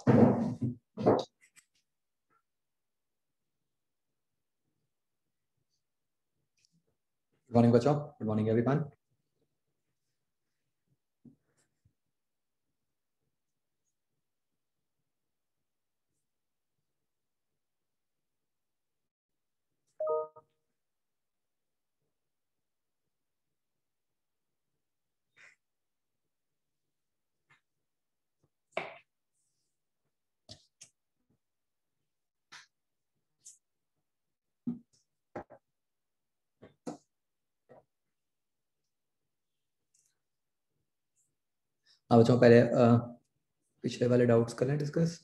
Good morning बच्चों, good morning everyone. हाँ बच्चों, पहले पिछले वाले डाउट्स कर लें डिस्कस।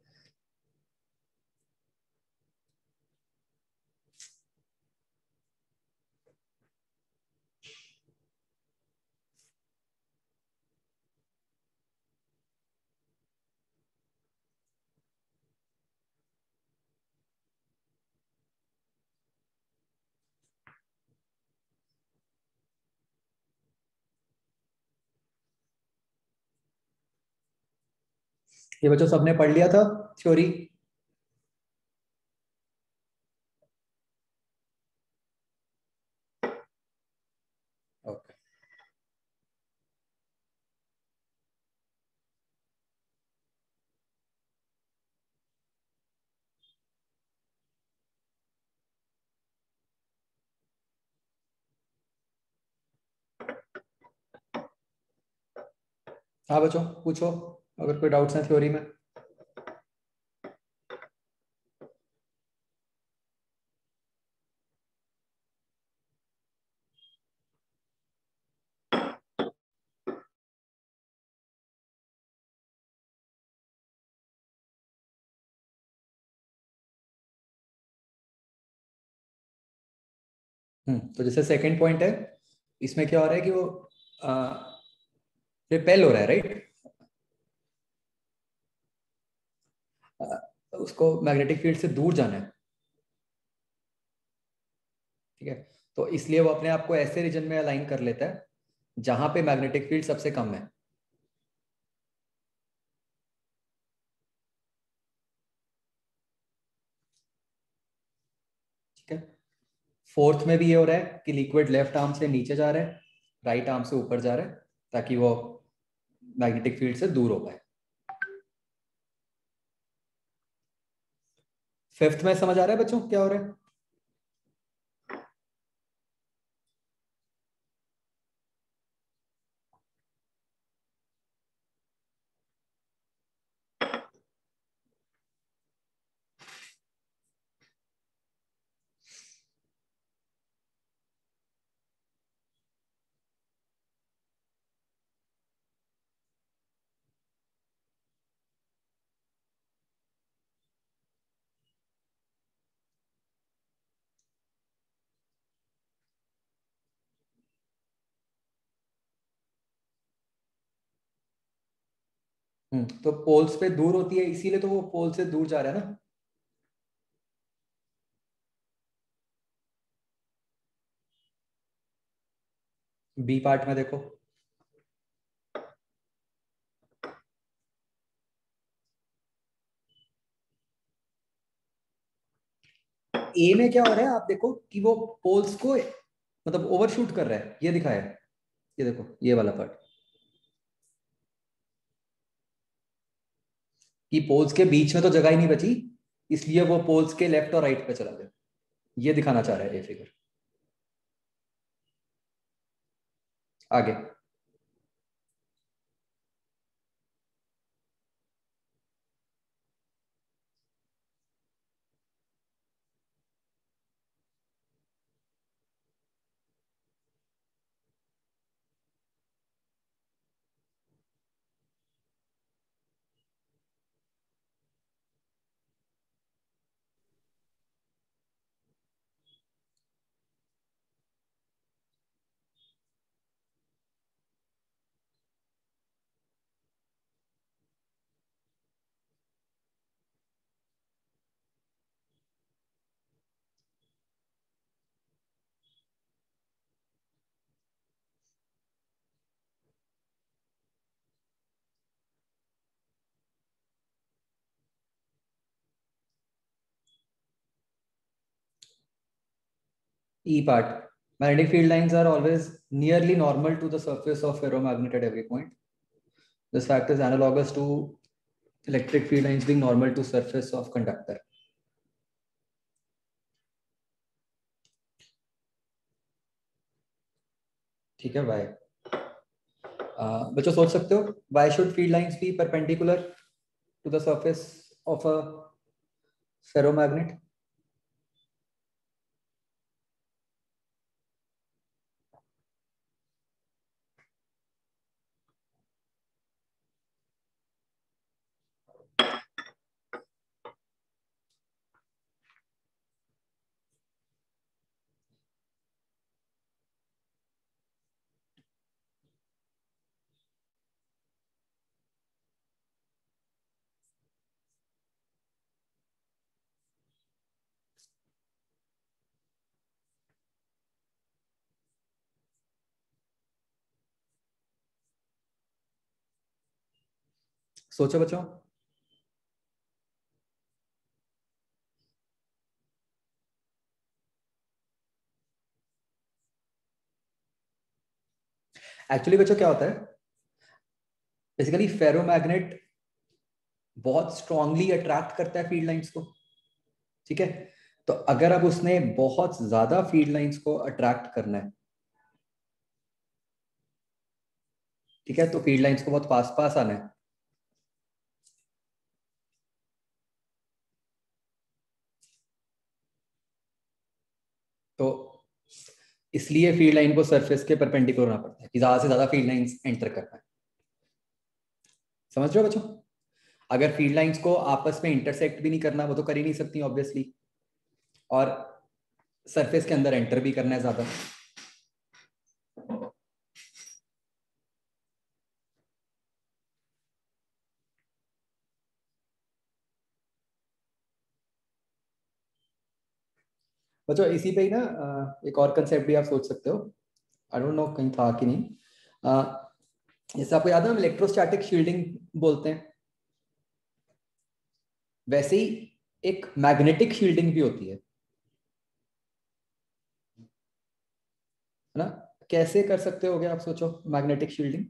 ये बच्चों सबने पढ़ लिया था थ्योरी? ओके। हाँ बच्चों, पूछो अगर कोई डाउट्स हैं थ्योरी में। तो जैसे सेकंड पॉइंट है, इसमें क्या हो रहा है कि वो रिपेल हो रहा है, राइट? उसको मैग्नेटिक फील्ड से दूर जाना है, ठीक है। तो इसलिए वो अपने आप को ऐसे रीजन में अलाइन कर लेता है जहां पे मैग्नेटिक फील्ड सबसे कम है, ठीक है। फोर्थ में भी ये हो रहा है कि लिक्विड लेफ्ट आर्म से नीचे जा रहा है, राइट आर्म से ऊपर जा रहा है, ताकि वो मैग्नेटिक फील्ड से दूर हो पाए। फिफ्थ में समझ आ रहा है बच्चों क्या हो रहा है? तो पोल्स पे दूर होती है, इसीलिए तो वो पोल से दूर जा रहा है ना। बी पार्ट में देखो, ए में क्या हो रहा है, आप देखो कि वो पोल्स को मतलब ओवरशूट कर रहा है, ये दिखाया है। ये देखो, ये वाला पार्ट कि पोल्स के बीच में तो जगह ही नहीं बची, इसलिए वो पोल्स के लेफ्ट और राइट पे चला गया। ये दिखाना चाह रहा है ये फिगर। आगे, E part. Magnetic field lines are always nearly normal to the surface of ferromagnet at every point. This fact is analogous to electric field lines being normal to surface of conductor. ठीक है भाई. बच्चों सोच सकते हो why should field lines be perpendicular to the surface of a ferromagnet? सोचो बच्चों. Actually बच्चों क्या होता है, बेसिकली फेरोमैग्नेट बहुत स्ट्रांगली अट्रैक्ट करता है फील्ड लाइंस को. ठीक है, तो अगर अब उसने बहुत ज्यादा फील्ड लाइंस को अट्रैक्ट करना है, ठीक है, तो फील्ड लाइंस को बहुत पास पास आना है, तो इसलिए फील्ड लाइन को सरफेस के परपेंडिकुलर होना पड़ता है कि ज्यादा से ज्यादा फील्ड लाइंस एंटर कर पाए. समझ रहे हो बच्चों? अगर फील्ड लाइंस को आपस में इंटरसेक्ट भी नहीं करना, वो तो कर ही नहीं सकती ऑब्वियसली, और सरफेस के अंदर एंटर भी करना है ज्यादा. बच्चों इसी पे ही ना एक और कंसेप्ट भी आप सोच सकते हो. आई डोंट नो कहीं था कि नहीं. जैसे आपको याद है हम इलेक्ट्रोस्टैटिक शील्डिंग बोलते हैं, वैसे ही एक मैग्नेटिक शील्डिंग भी होती है ना. कैसे कर सकते होगे आप सोचो मैग्नेटिक शील्डिंग?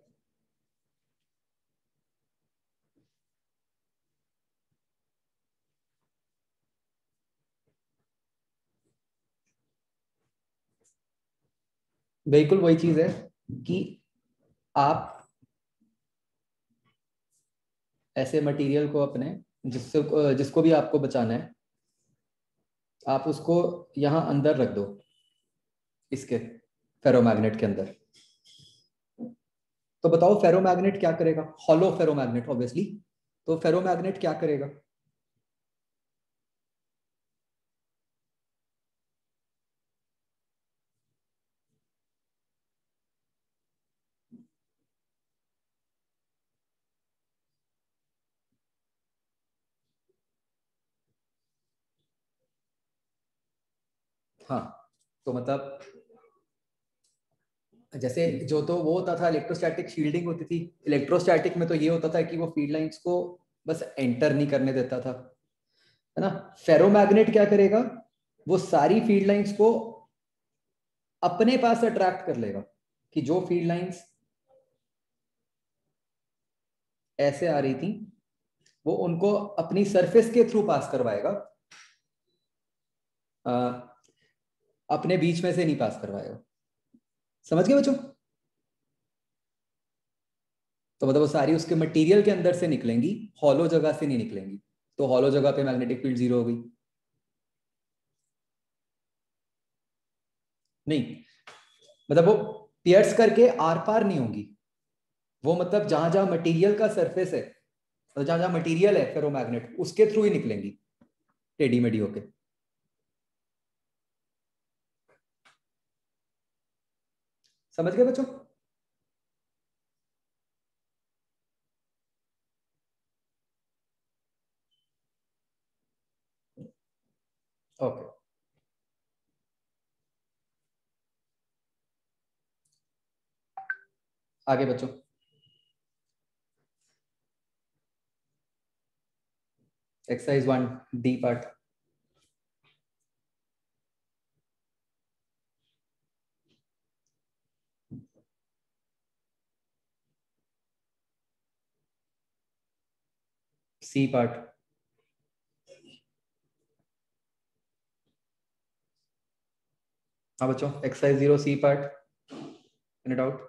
बिल्कुल वही चीज है कि आप ऐसे मटेरियल को अपने जिसको भी आपको बचाना है, आप उसको यहां अंदर रख दो, इसके फेरोमैग्नेट के अंदर. तो बताओ फेरोमैग्नेट क्या करेगा? Hollow ferromagnet obviously. तो फेरोमैग्नेट क्या करेगा? हाँ, तो मतलब जैसे जो तो वो होता था इलेक्ट्रोस्टैटिक शील्डिंग होती थी, इलेक्ट्रोस्टैटिक में तो ये होता था कि वो फील्ड लाइंस को बस एंटर नहीं करने देता था, है ना. फेरोमैग्नेट क्या करेगा? वो सारी फील्ड लाइंस को अपने पास अट्रैक्ट कर लेगा, कि जो फील्ड लाइंस ऐसे आ रही थी वो उनको अपनी सरफेस के थ्रू पास करवाएगा, अपने बीच में से नहीं पास करवाएगा. समझ गए बच्चों? तो मतलब वो सारी उसके मटेरियल के अंदर से निकलेंगी, हॉलो जगह से नहीं निकलेंगी. तो हॉलो जगह पे मैग्नेटिक फील्ड जीरो हो गई. नहीं, मतलब वो पियर्स करके आर पार नहीं होंगी. वो मतलब जहां जहां मटेरियल का सरफेस है, तो जहां जहां मटेरियल है फेरोमैग्नेट, उसके थ्रू ही निकलेंगी टेढ़ी मेढ़ी होके. समझ गए बच्चों? ओके, आगे बच्चों. Exercise 1 D part. C part. हाँ बच्चों, exercise 0 C part, any doubt?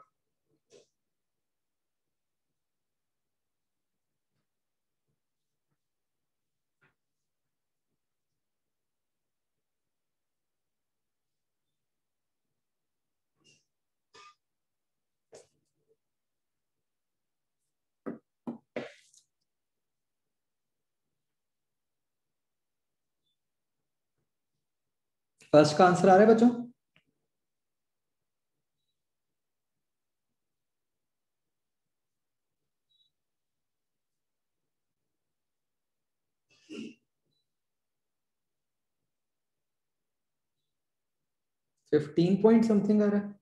First का आंसर आ रहा है बच्चों? फिफ्टीन पॉइंट समथिंग आ रहा है।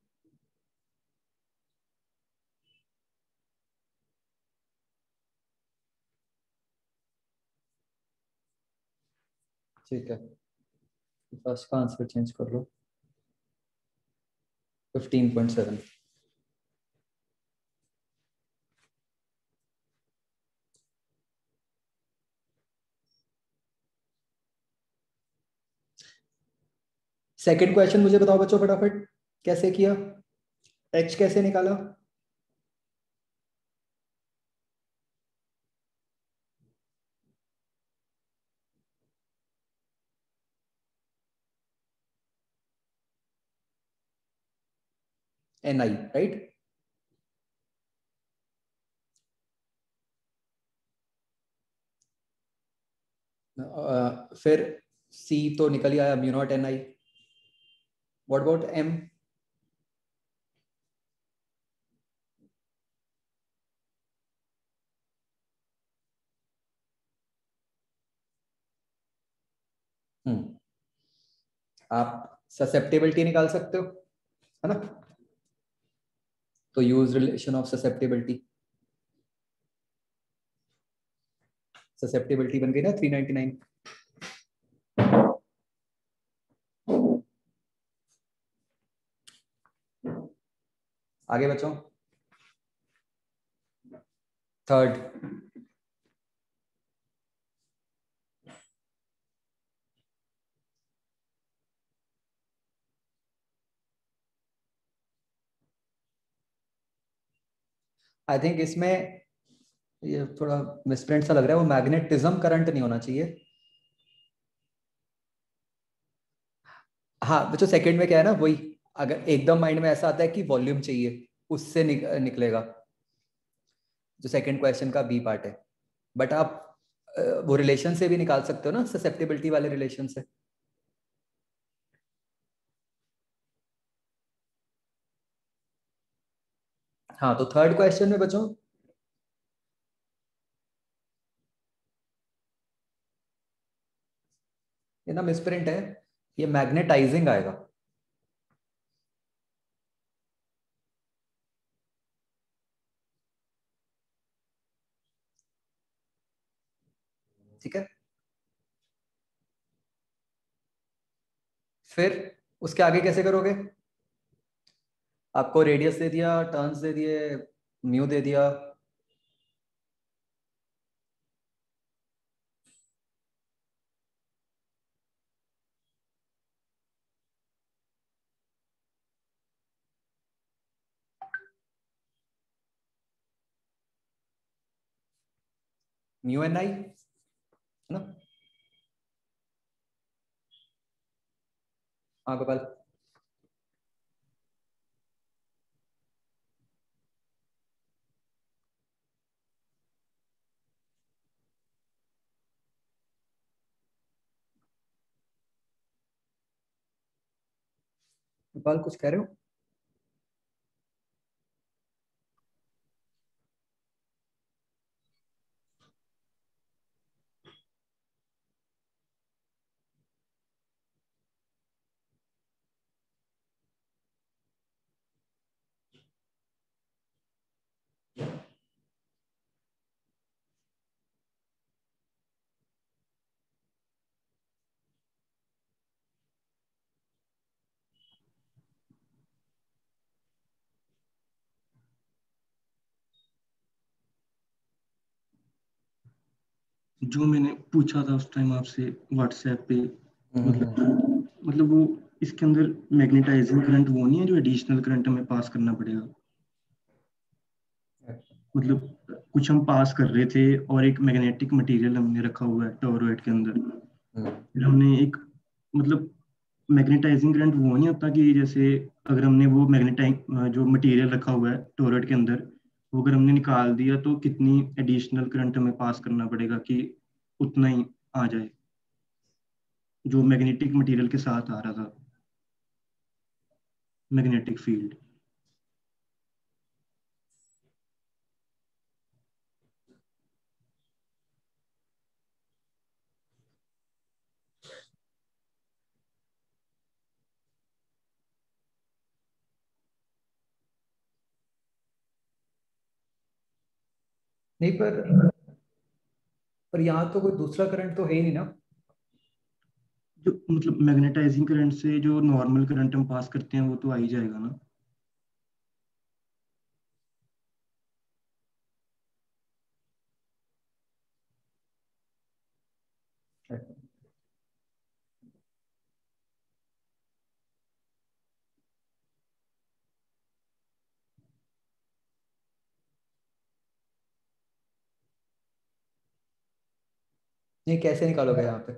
ठीक है, फर्स्ट का आंसर चेंज कर लो, 15.7। सेकंड क्वेश्चन मुझे बताओ बच्चों फटाफट, कैसे किया, एच कैसे निकाला? NI, right? फिर C तो निकल ही आया, mu naught NI। What about M? आप ससेप्टेबिलिटी निकाल सकते हो, है ना? तो use relation of susceptibility. Susceptibility बन गई ना 399। आगे बच्चों, थर्ड। आई थिंक इसमें ये थोड़ा मिसप्रिंट सा लग रहा है, वो मैग्नेटिज्म करंट नहीं होना चाहिए। हाँ बच्चों, सेकंड में क्या है ना, वही अगर एकदम माइंड में ऐसा आता है कि वॉल्यूम चाहिए, उससे निकलेगा, जो सेकंड क्वेश्चन का बी पार्ट है। बट आप वो रिलेशन से भी निकाल सकते हो ना, ससेप्टेबिलिटी वाले रिलेशन से। हाँ, तो थर्ड क्वेश्चन में बच्चों, ये ना मिसप्रिंट है, ये मैग्नेटाइजिंग आएगा। ठीक है, फिर उसके आगे कैसे करोगे? आपको रेडियस दे दिया, टर्न्स दे दिए, म्यू दे दिया। म्यू एन आई, है ना? हाँ गोपाल। गोपाल कुछ कह रहे हो? जो मैंने पूछा था उस टाइम आपसे व्हाट्सएप पे, मतलब वो इसके अंदर मैग्नेटाइजिंग करंट वो नहीं है जो एडिशनल करंट हमें पास करना पड़ेगा? मतलब कुछ हम पास कर रहे थे और एक मैग्नेटिक मटेरियल हमने रखा हुआ है टोरॉइड के अंदर, फिर हमने एक, मतलब मैग्नेटाइजिंग करंट वो नहीं होता कि जैसे अगर हमने वो मैग्नेटाइज जो मटेरियल रखा हुआ है टोरॉइड के अंदर, वो अगर हमने निकाल दिया तो कितनी एडिशनल करंट हमें पास करना पड़ेगा कि उतना ही आ जाए जो मैग्नेटिक मटेरियल के साथ आ रहा था, मैग्नेटिक फील्ड। नहीं, पर यहाँ तो कोई दूसरा करंट तो है ही नहीं ना। जो मतलब मैग्नेटाइजिंग करंट से जो नॉर्मल करंट हम पास करते हैं वो तो आ ही जाएगा ना। नहीं, कैसे निकालोगे यहाँ पे?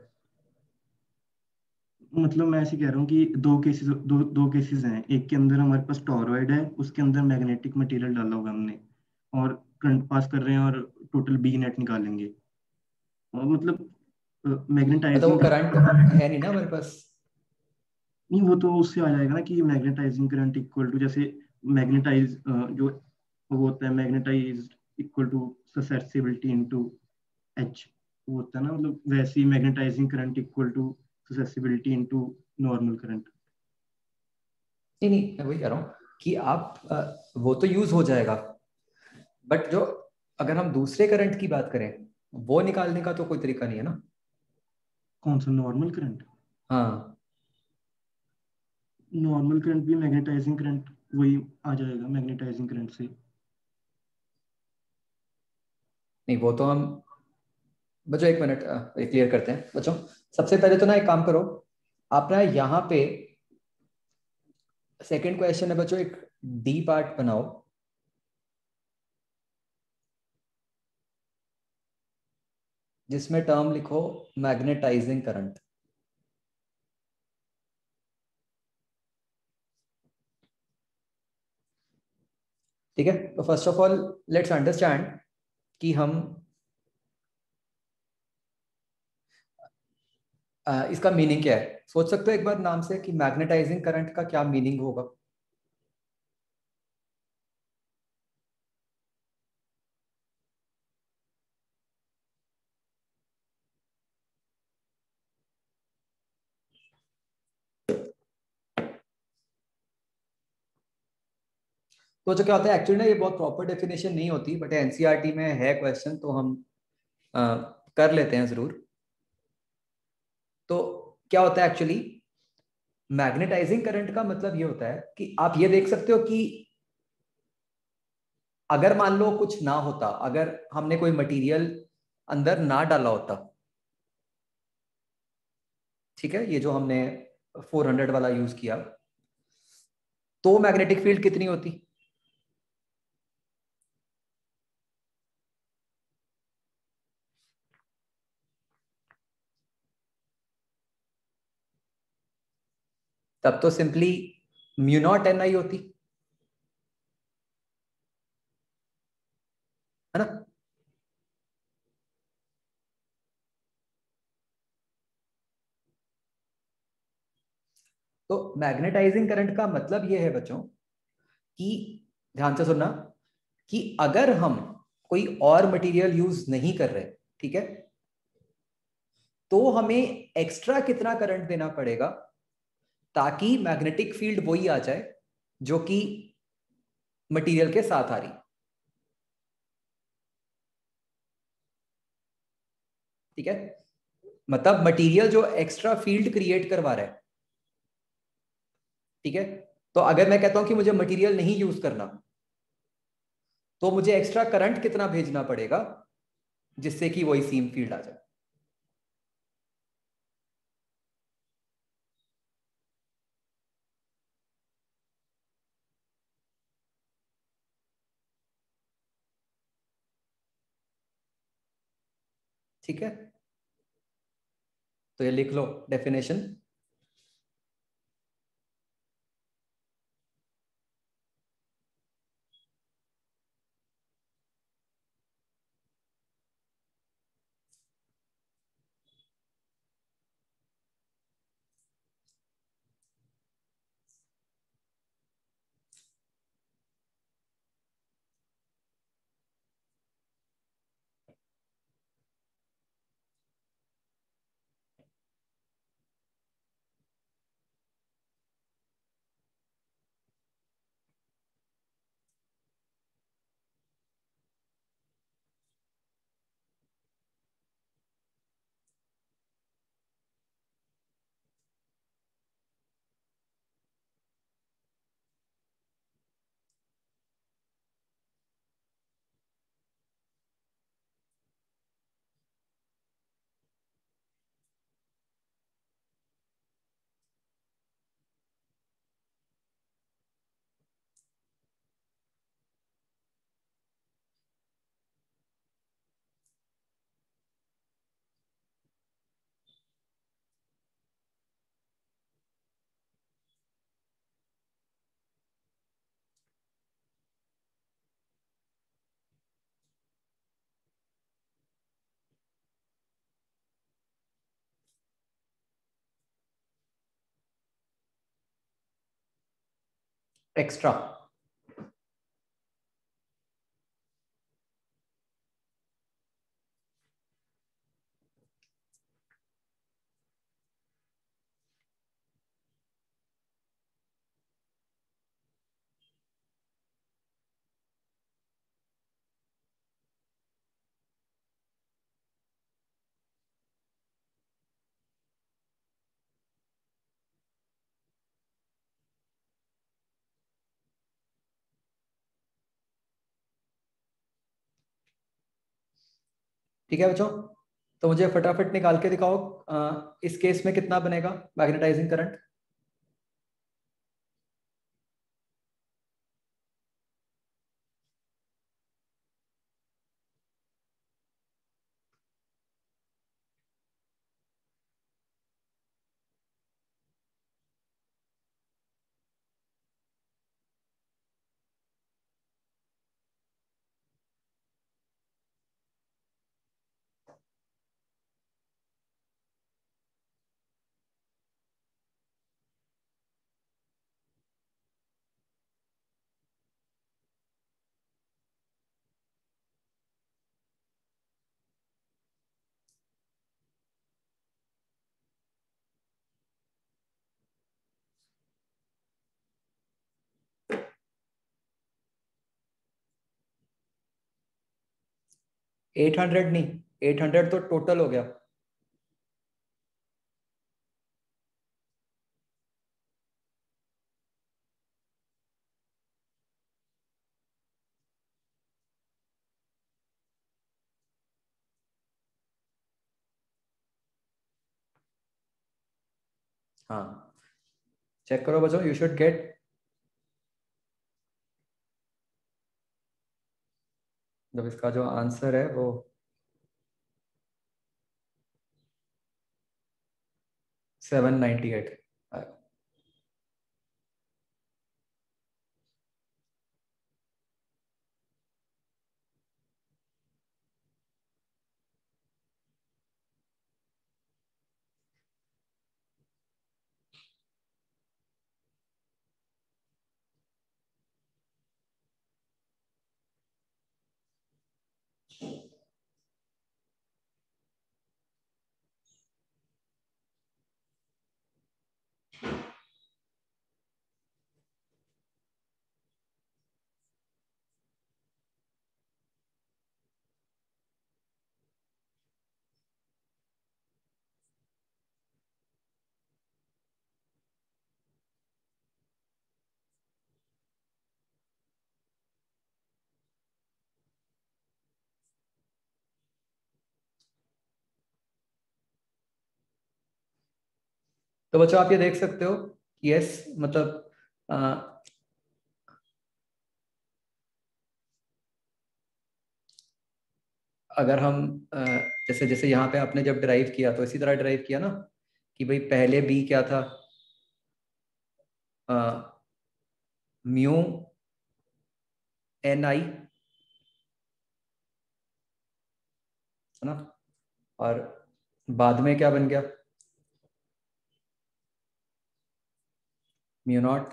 मतलब मैं ऐसे कह रहा हूँ कि दो केसेस हैं, एक के अंदर हमारे पास टॉरॉइड है, उसके अंदर मैग्नेटिक मटेरियल डाला हुआ है हमने, और करंट पास कर रहे हैं और टोटल बी नेट निकालेंगे, और मतलब मतलब वो मैग्नेटाइजिंग करंट है नहीं ना हमारे पास। नहीं, वो तो उससे आ जाएगा ना कि मैग्नेटाइजिंग करंट इक्वल टू, जैसे मैग्नेटाइज जो वो होता है magnetise equal to susceptibility into H, वो होता है ना, मतलब वैसे ही magnetising current equal to susceptibility into normal current. नहीं नहीं, मैं वही कह रहा हूँ कि आप वो तो यूज हो जाएगा, बट जो अगर हम दूसरे करंट की बात करें, वो निकालने का तो कोई तरीका नहीं है ना। कौन सा नॉर्मल करंट? हाँ। नॉर्मल करंट भी मैग्नेटाइजिंग करंट वही आ जाएगा मैग्नेटाइजिंग करंट से। नहीं, वो तो हम बच्चों एक मिनट क्लियर करते हैं बच्चों। सबसे पहले तो ना एक काम करो, आप ना यहाँ पे सेकंड क्वेश्चन है बच्चों, एक डी पार्ट बनाओ जिसमें टर्म लिखो मैग्नेटाइजिंग करंट। ठीक है, तो first of all let's understand कि हम इसका मीनिंग क्या है। सोच सकते हो एक बार नाम से कि मैग्नेटाइजिंग करंट का क्या मीनिंग होगा। तो जो क्या होता है एक्चुअली ना, ये बहुत प्रॉपर डेफिनेशन नहीं होती, बट एनसीईआरटी में है क्वेश्चन, तो हम अ, कर लेते हैं जरूर। तो क्या होता है एक्चुअली, मैग्नेटाइजिंग करंट का मतलब ये होता है कि आप ये देख सकते हो कि अगर मान लो कुछ ना होता, अगर हमने कोई मटेरियल अंदर ना डाला होता, ठीक है, ये जो हमने 400 वाला यूज किया, तो मैग्नेटिक फील्ड कितनी होती? तब तो simply mu naught N I होती, है ना। तो मैग्नेटाइजिंग करंट का मतलब ये है बच्चों कि, ध्यान से सुनना, कि अगर हम कोई और मटेरियल यूज नहीं कर रहे, ठीक है, तो हमें एक्स्ट्रा कितना करंट देना पड़ेगा ताकि मैग्नेटिक फील्ड वही आ जाए जो कि मटेरियल के साथ आ रही। ठीक है, मतलब मटेरियल जो एक्स्ट्रा फील्ड क्रिएट करवा रहा है, ठीक है, तो अगर मैं कहता हूं कि मुझे मटेरियल नहीं यूज करना, तो मुझे एक्स्ट्रा करंट कितना भेजना पड़ेगा जिससे कि वही सीम फील्ड आ जाए। ठीक है, तो ये लिख लो डेफिनेशन। एक्स्ट्रा। ठीक है बच्चों, तो मुझे फटाफट निकाल के दिखाओ इस केस में कितना बनेगा मैग्नेटाइजिंग करंट। एट हंड्रेड नहीं, 800 तो टोटल हो गया। हाँ, चेक करो बच्चों, यू शुड गेट। जब इसका जो आंसर है वो 798 आएगा। तो बच्चों आप ये देख सकते हो, यस मतलब अगर हम जैसे जैसे यहाँ पे आपने जब ड्राइव किया तो इसी तरह ड्राइव किया ना कि भाई पहले बी क्या था, म्यू एन आई, है ना, और बाद में क्या बन गया, mu naught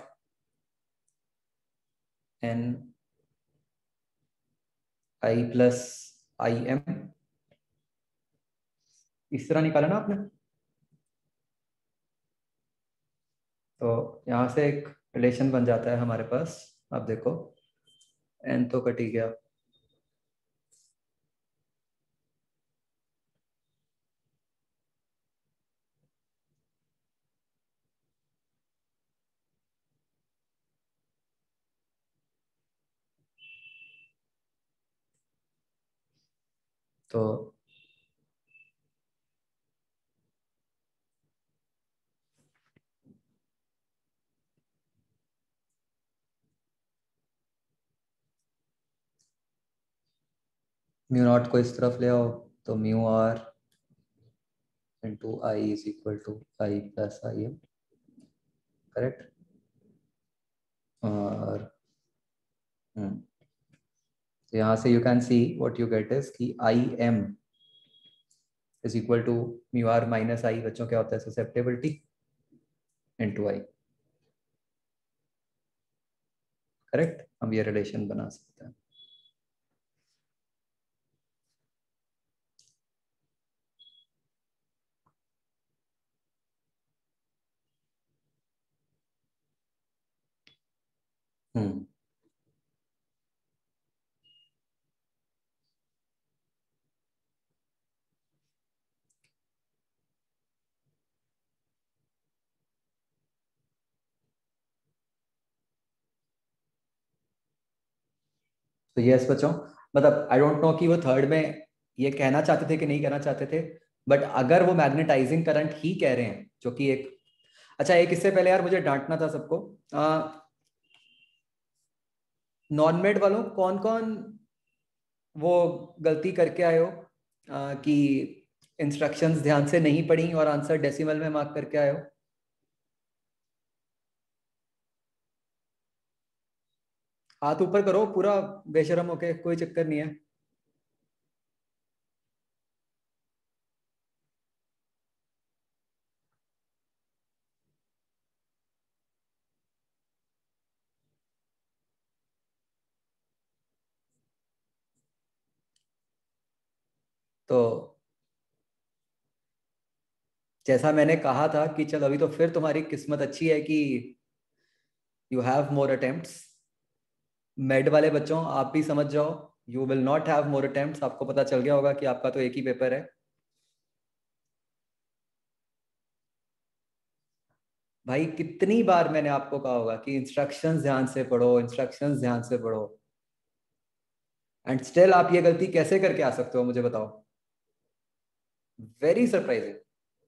N I plus I M, इस तरह निकाला ना आपने। तो यहाँ से एक रिलेशन बन जाता है हमारे पास, आप देखो एन तो कट ही गया, तो म्यू नॉट को इस तरफ ले आओ, तो mu R into I is equal to I plus I M, correct. और तो यहाँ से you can see what you get is कि I M is equal to mu R minus I, बच्चों क्या होता है, ससेप्टेबिलिटी इंटू आई, करेक्ट। हम ये रिलेशन बना सकते हैं। हम्म तो यस बच्चों, मतलब आई डोंट नो कि वो थर्ड में ये कहना चाहते थे कि नहीं कहना चाहते थे, बट अगर वो मैग्नेटाइजिंग करंट ही कह रहे हैं जो कि एक, अच्छा एक इससे पहले यार मुझे डांटना था सबको, नॉन मेड वालों कौन कौन वो गलती करके आए हो कि इंस्ट्रक्शंस ध्यान से नहीं पढ़ी और आंसर डेसिमल में मार्क करके आए हो। हाथ ऊपर करो पूरा बेशरम होके, कोई चक्कर नहीं है। तो जैसा मैंने कहा था कि चलो अभी तो फिर तुम्हारी किस्मत अच्छी है कि you have more attempts, med वाले बच्चों आप भी समझ जाओ, you will not have more attempts. आपको पता चल गया होगा कि आपका तो एक ही पेपर है। भाई कितनी बार मैंने आपको कहा होगा कि इंस्ट्रक्शंस ध्यान से पढ़ो, इंस्ट्रक्शंस ध्यान से पढ़ो, एंड स्टिल आप ये गलती कैसे करके आ सकते हो मुझे बताओ। Very surprising.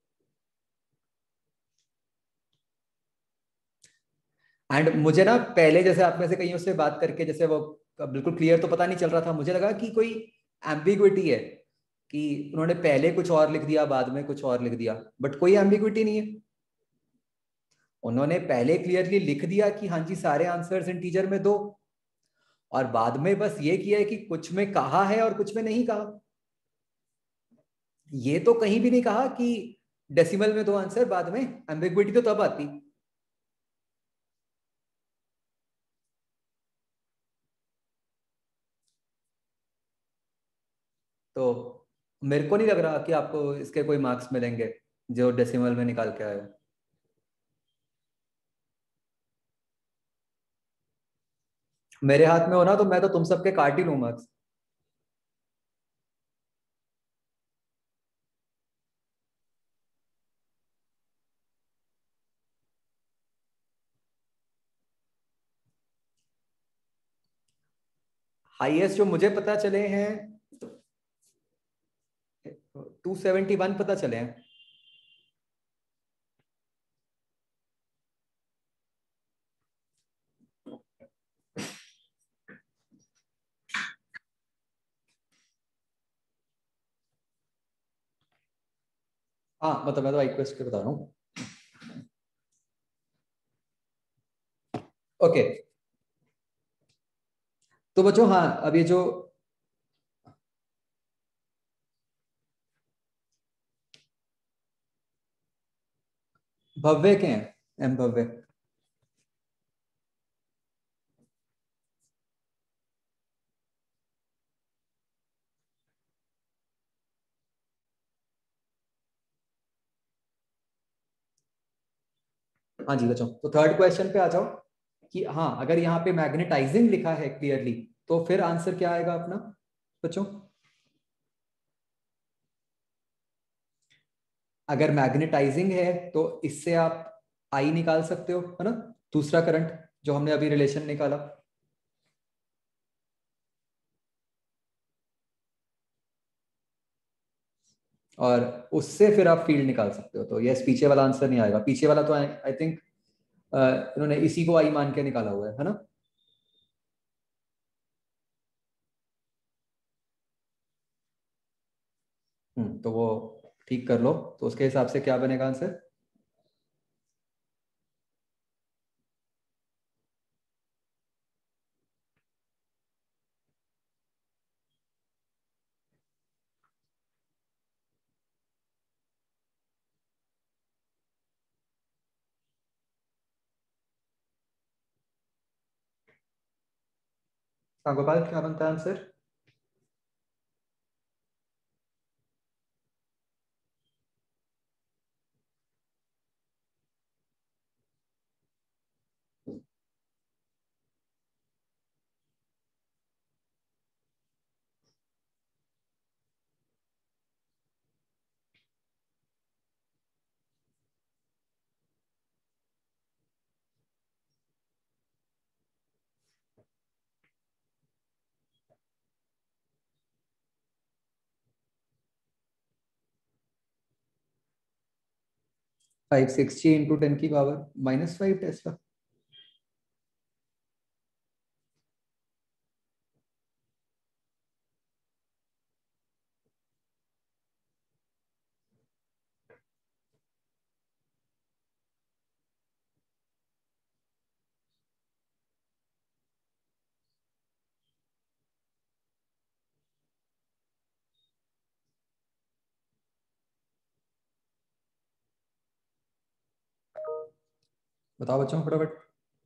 एंड मुझे ना पहले जैसे आप में से कईयों से बात करके जैसे वो बिल्कुल क्लियर तो पता नहीं चल रहा था, मुझे लगा कि कोई एम्बिग्विटी है कि उन्होंने पहले कुछ और लिख दिया बाद में कुछ और लिख दिया, बट कोई एम्बिग्विटी नहीं है। उन्होंने पहले क्लियरली लिख दिया कि हाँ जी सारे आंसर्स इंटीजर में दो, और बाद में बस ये किया है कि कुछ में कहा है और कुछ में नहीं कहा। ये तो कहीं भी नहीं कहा कि डेसिमल में दो आंसर, बाद में एम्बिग्विटी तो तब आती। तो मेरे को नहीं लग रहा कि आपको इसके कोई मार्क्स मिलेंगे जो डेसिमल में निकाल के आए हो। मेरे हाथ में हो ना तो मैं तो तुम सबके काट ही लूं मार्क्स। हाईएस्ट जो मुझे पता चले हैं 271 पता चले हैं। हाँ मतलब मैं तो आई क्वेस्ट के बता रहा हूँ। ओके तो बच्चों, हाँ अब ये जो भव्य के हैं, एम भव्य, हाँ जी बच्चों, तो थर्ड क्वेश्चन पे आ जाओ कि हाँ अगर यहाँ पे मैग्नेटाइजिंग लिखा है क्लियरली, तो फिर आंसर क्या आएगा अपना बच्चों? अगर मैग्नेटाइजिंग है तो इससे आप आई निकाल सकते हो, है ना, दूसरा करंट जो हमने अभी रिलेशन निकाला। और उससे फिर आप फील्ड निकाल सकते हो। तो यस, पीछे वाला आंसर नहीं आएगा, पीछे वाला तो आई थिंक इन्होंने इसी को आई मान के निकाला हुआ है ना। तो वो ठीक कर लो, तो उसके हिसाब से क्या बनेगा आंसर? हाँ गोपाल, क्या बनता है आंसर? (560 × 10⁻⁻5 टेस्ला)। बताओ बच्चों फटाफट।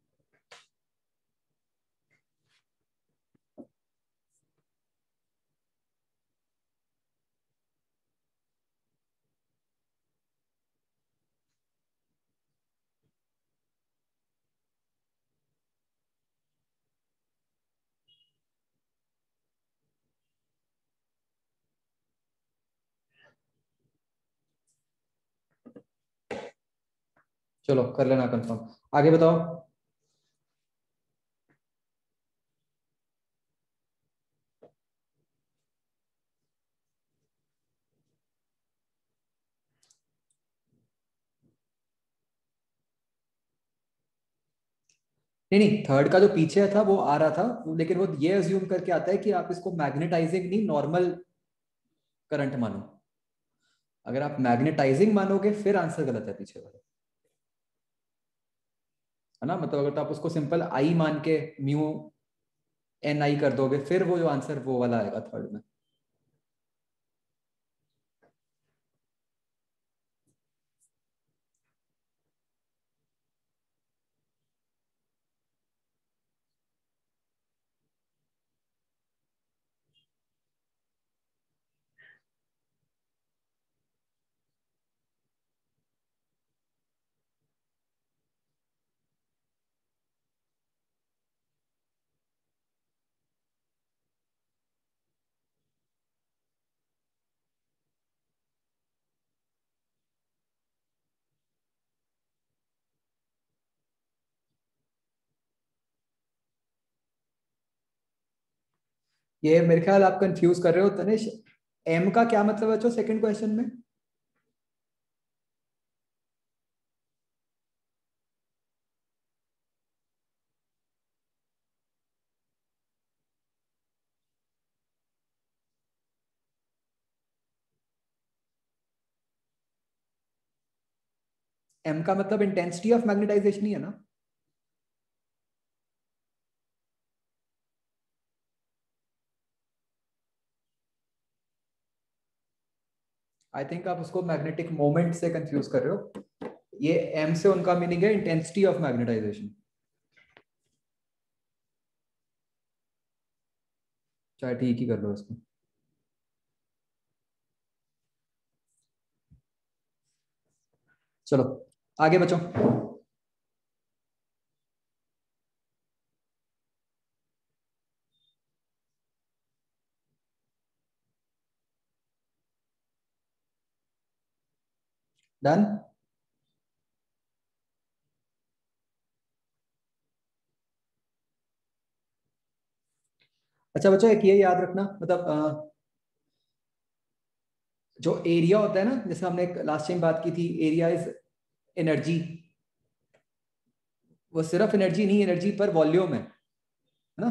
चलो कर लेना कंफर्म, आगे बताओ। नहीं नहीं, थर्ड का जो पीछे था वो आ रहा था, लेकिन वो ये अज्यूम करके आता है कि आप इसको मैग्नेटाइजिंग नहीं नॉर्मल करंट मानो। अगर आप मैग्नेटाइजिंग मानोगे फिर आंसर गलत है पीछे वाला, है ना। मतलब अगर तो आप उसको सिंपल आई मान के म्यू एन आई कर दोगे, फिर वो जो आंसर वो वाला आएगा थर्ड में। ये मेरे ख्याल आप कंफ्यूज कर रहे हो तनिष। एम का क्या मतलब है बच्चों सेकंड क्वेश्चन में? m का मतलब इंटेंसिटी ऑफ मैग्नेटाइजेशन ही है ना? आई थिंक आप उसको मैग्नेटिक मोमेंट से कंफ्यूज कर रहे हो। ये m से उनका मीनिंग है इंटेंसिटी ऑफ मैग्नेटाइजेशन। चाहे ठीक ही कर लो इसको। चलो आगे बचो। डन। अच्छा बच्चों एक ये याद रखना, मतलब जो एरिया होता है ना, जैसे हमने लास्ट टाइम बात की थी, एरिया इज एनर्जी। वो सिर्फ एनर्जी नहीं, एनर्जी पर वॉल्यूम है ना?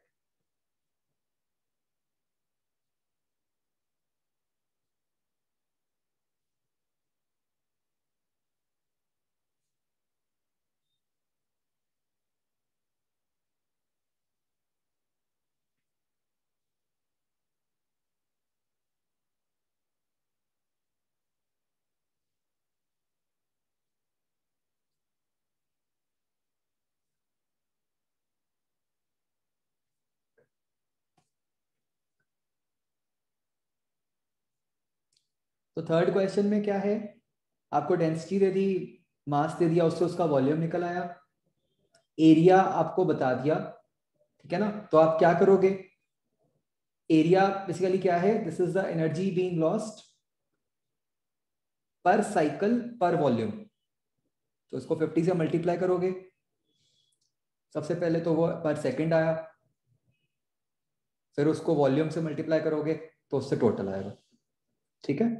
तो थर्ड क्वेश्चन में क्या है, आपको डेंसिटी दे दी, मास दे दिया, उससे उसका वॉल्यूम निकल आया, एरिया आपको बता दिया, ठीक है ना? तो आप क्या करोगे? एरिया बेसिकली क्या है? This is the energy being lost पर साइकिल पर वॉल्यूम। तो इसको 50 से मल्टीप्लाई करोगे। सबसे पहले तो वो पर सेकंड आया, फिर उसको वॉल्यूम से मल्टीप्लाई करोगे तो उससे टोटल आएगा। ठीक है?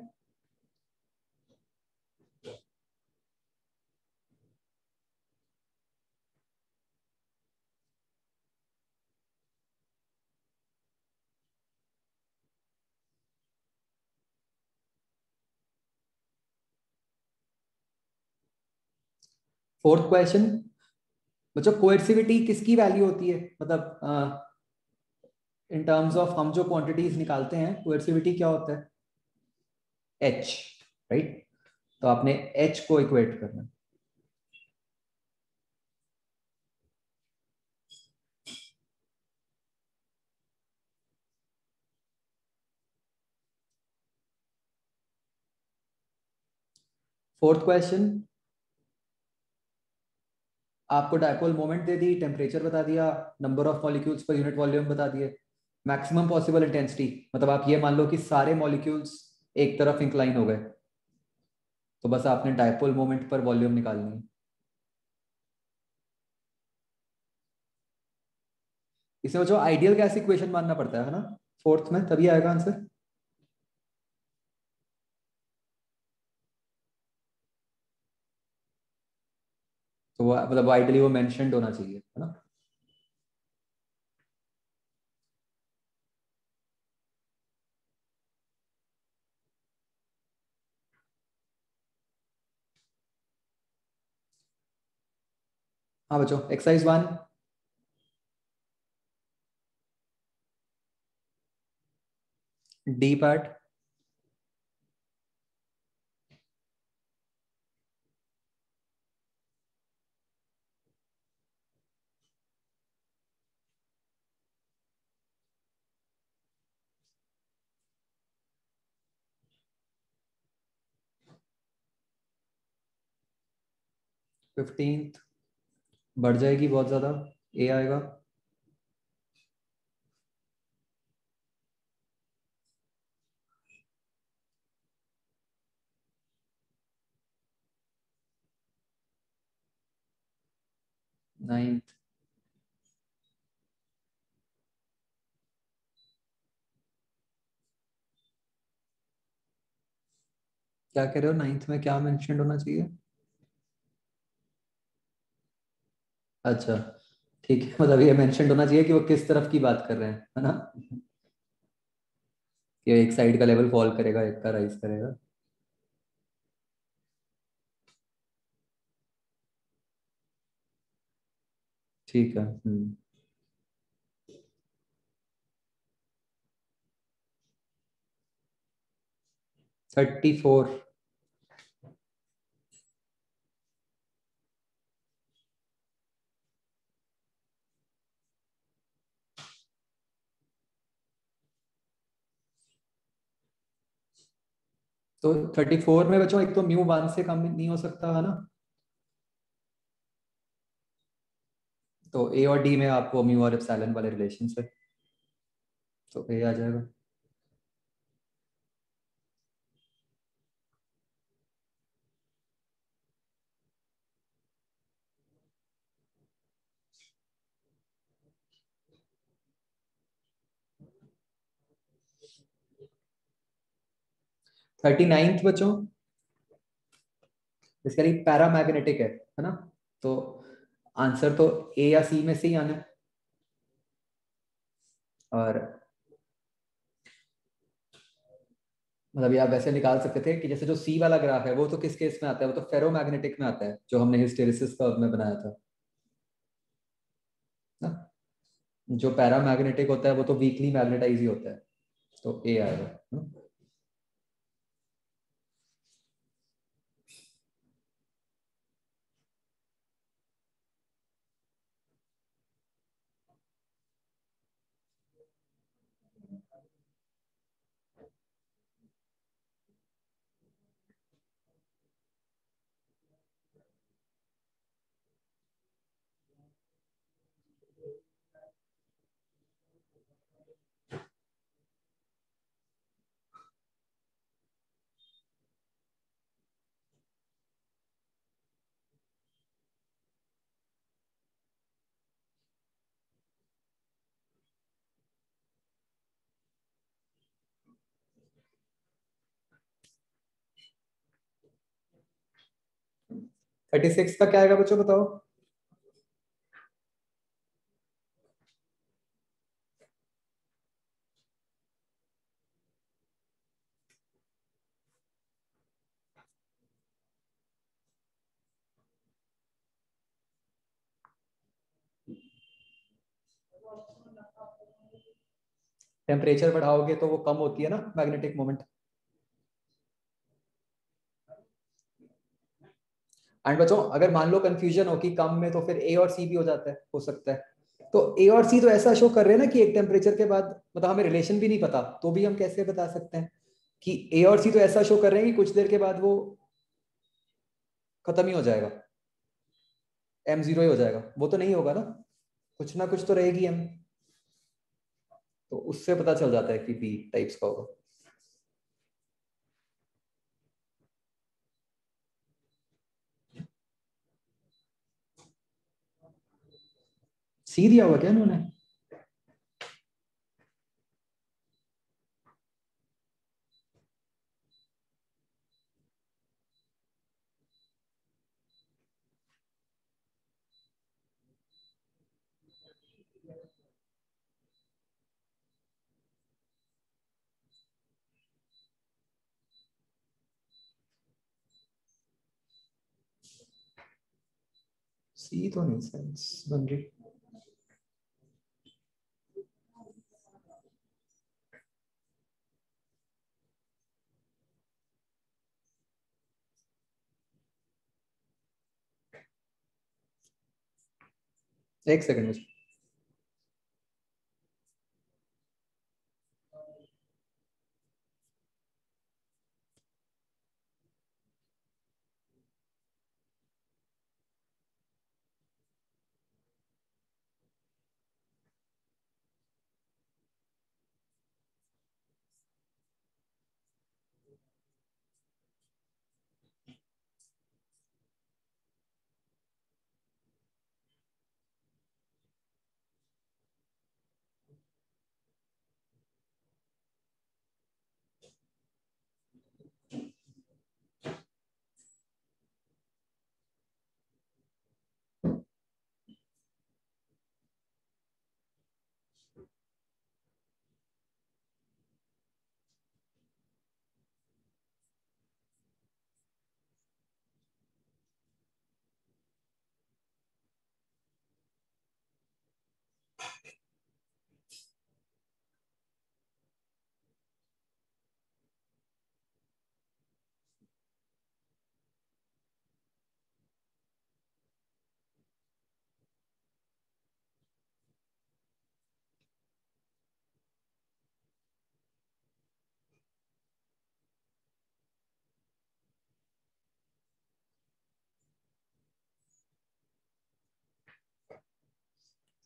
फोर्थ क्वेश्चन, बच्चों कोएर्सिविटी किसकी वैल्यू होती है? मतलब इन टर्म्स ऑफ हम जो क्वांटिटीज निकालते हैं, कोएर्सिविटी क्या होता है? H, right? तो आपने एच को इक्वेट करना है। फोर्थ क्वेश्चन, आपको डायपोल मोमेंट दे दी, टेम्परेचर बता दिया, number of molecules per unit volume बता दिए, मैक्सिमम पॉसिबल इंटेंसिटी, मतलब आप ये मान लो कि सारे मॉलिक्यूल्स एक तरफ इंक्लाइन हो गए, तो बस आपने डायपोल मोमेंट पर वॉल्यूम निकालनी है। इसमें जो आइडियल गैस इक्वेशन मानना पड़ता है ना फोर्थ में, तभी आएगा आंसर। तो वो मतलब आइडियली वो मेंशन्ड होना चाहिए, है ना? हाँ बच्चों, एक्सरसाइज 1, डी पार्ट। फिफ्टींथ बढ़ जाएगी बहुत ज्यादा, ए आएगा। नाइन्थ, क्या कह रहे हो? नाइन्थ में क्या मेंशन होना चाहिए? अच्छा ठीक है, मतलब ये मेंशन होना चाहिए कि वो किस तरफ की बात कर रहे हैं, है ना? कि एक साइड का लेवल फॉल करेगा, एक का राइज करेगा। ठीक है। 34। तो 34 में बच्चों एक तो म्यू 1 से कम नहीं हो सकता है ना, तो ए और डी में आपको म्यू और एप्सिलॉन वाले रिलेशन से, तो ए आ जाएगा। थर्टी नाइन्थ बच्चों, बेसिकली पैरामैग्नेटिक है ना, तो आंसर तो ए या सी में से ही आना है। और मतलब ये आप वैसे निकाल सकते थे कि जैसे जो सी वाला ग्राफ है वो तो किस केस में आता है, वो तो फेरोमैग्नेटिक में आता है, जो हमने हिस्टेरिसिस कर्व में बनाया था ना। जो पैरामैग्नेटिक होता है वो तो वीकली मैग्नेटाइज ही होता है, तो ए आएगा ना? 36 का क्या आएगा बच्चों बताओ। टेम्परेचर बढ़ाओगे तो वो कम होती है ना मैग्नेटिक मोमेंट। एंड बच्चों अगर मान लो कंफ्यूजन हो कि कम में, तो फिर ए और सी भी हो जाता है, हो सकता है। तो ए और सी तो ऐसा शो कर रहे हैं ना कि एक टेम्परेचर के बाद, मतलब हमें रिलेशन भी नहीं पता तो भी हम कैसे बता सकते हैं कि ए और सी तो ऐसा शो कर रहे हैं कि कुछ देर के बाद वो खत्म ही हो जाएगा, M0 ही हो जाएगा, वो तो नहीं होगा ना कुछ तो रहेगी एम। तो उससे पता चल जाता है कि बी टाइप्स का होगा। सी दिया हुआ क्या इन्होंने? सी तो नहीं सेंस बन रही। एक सेकंड में।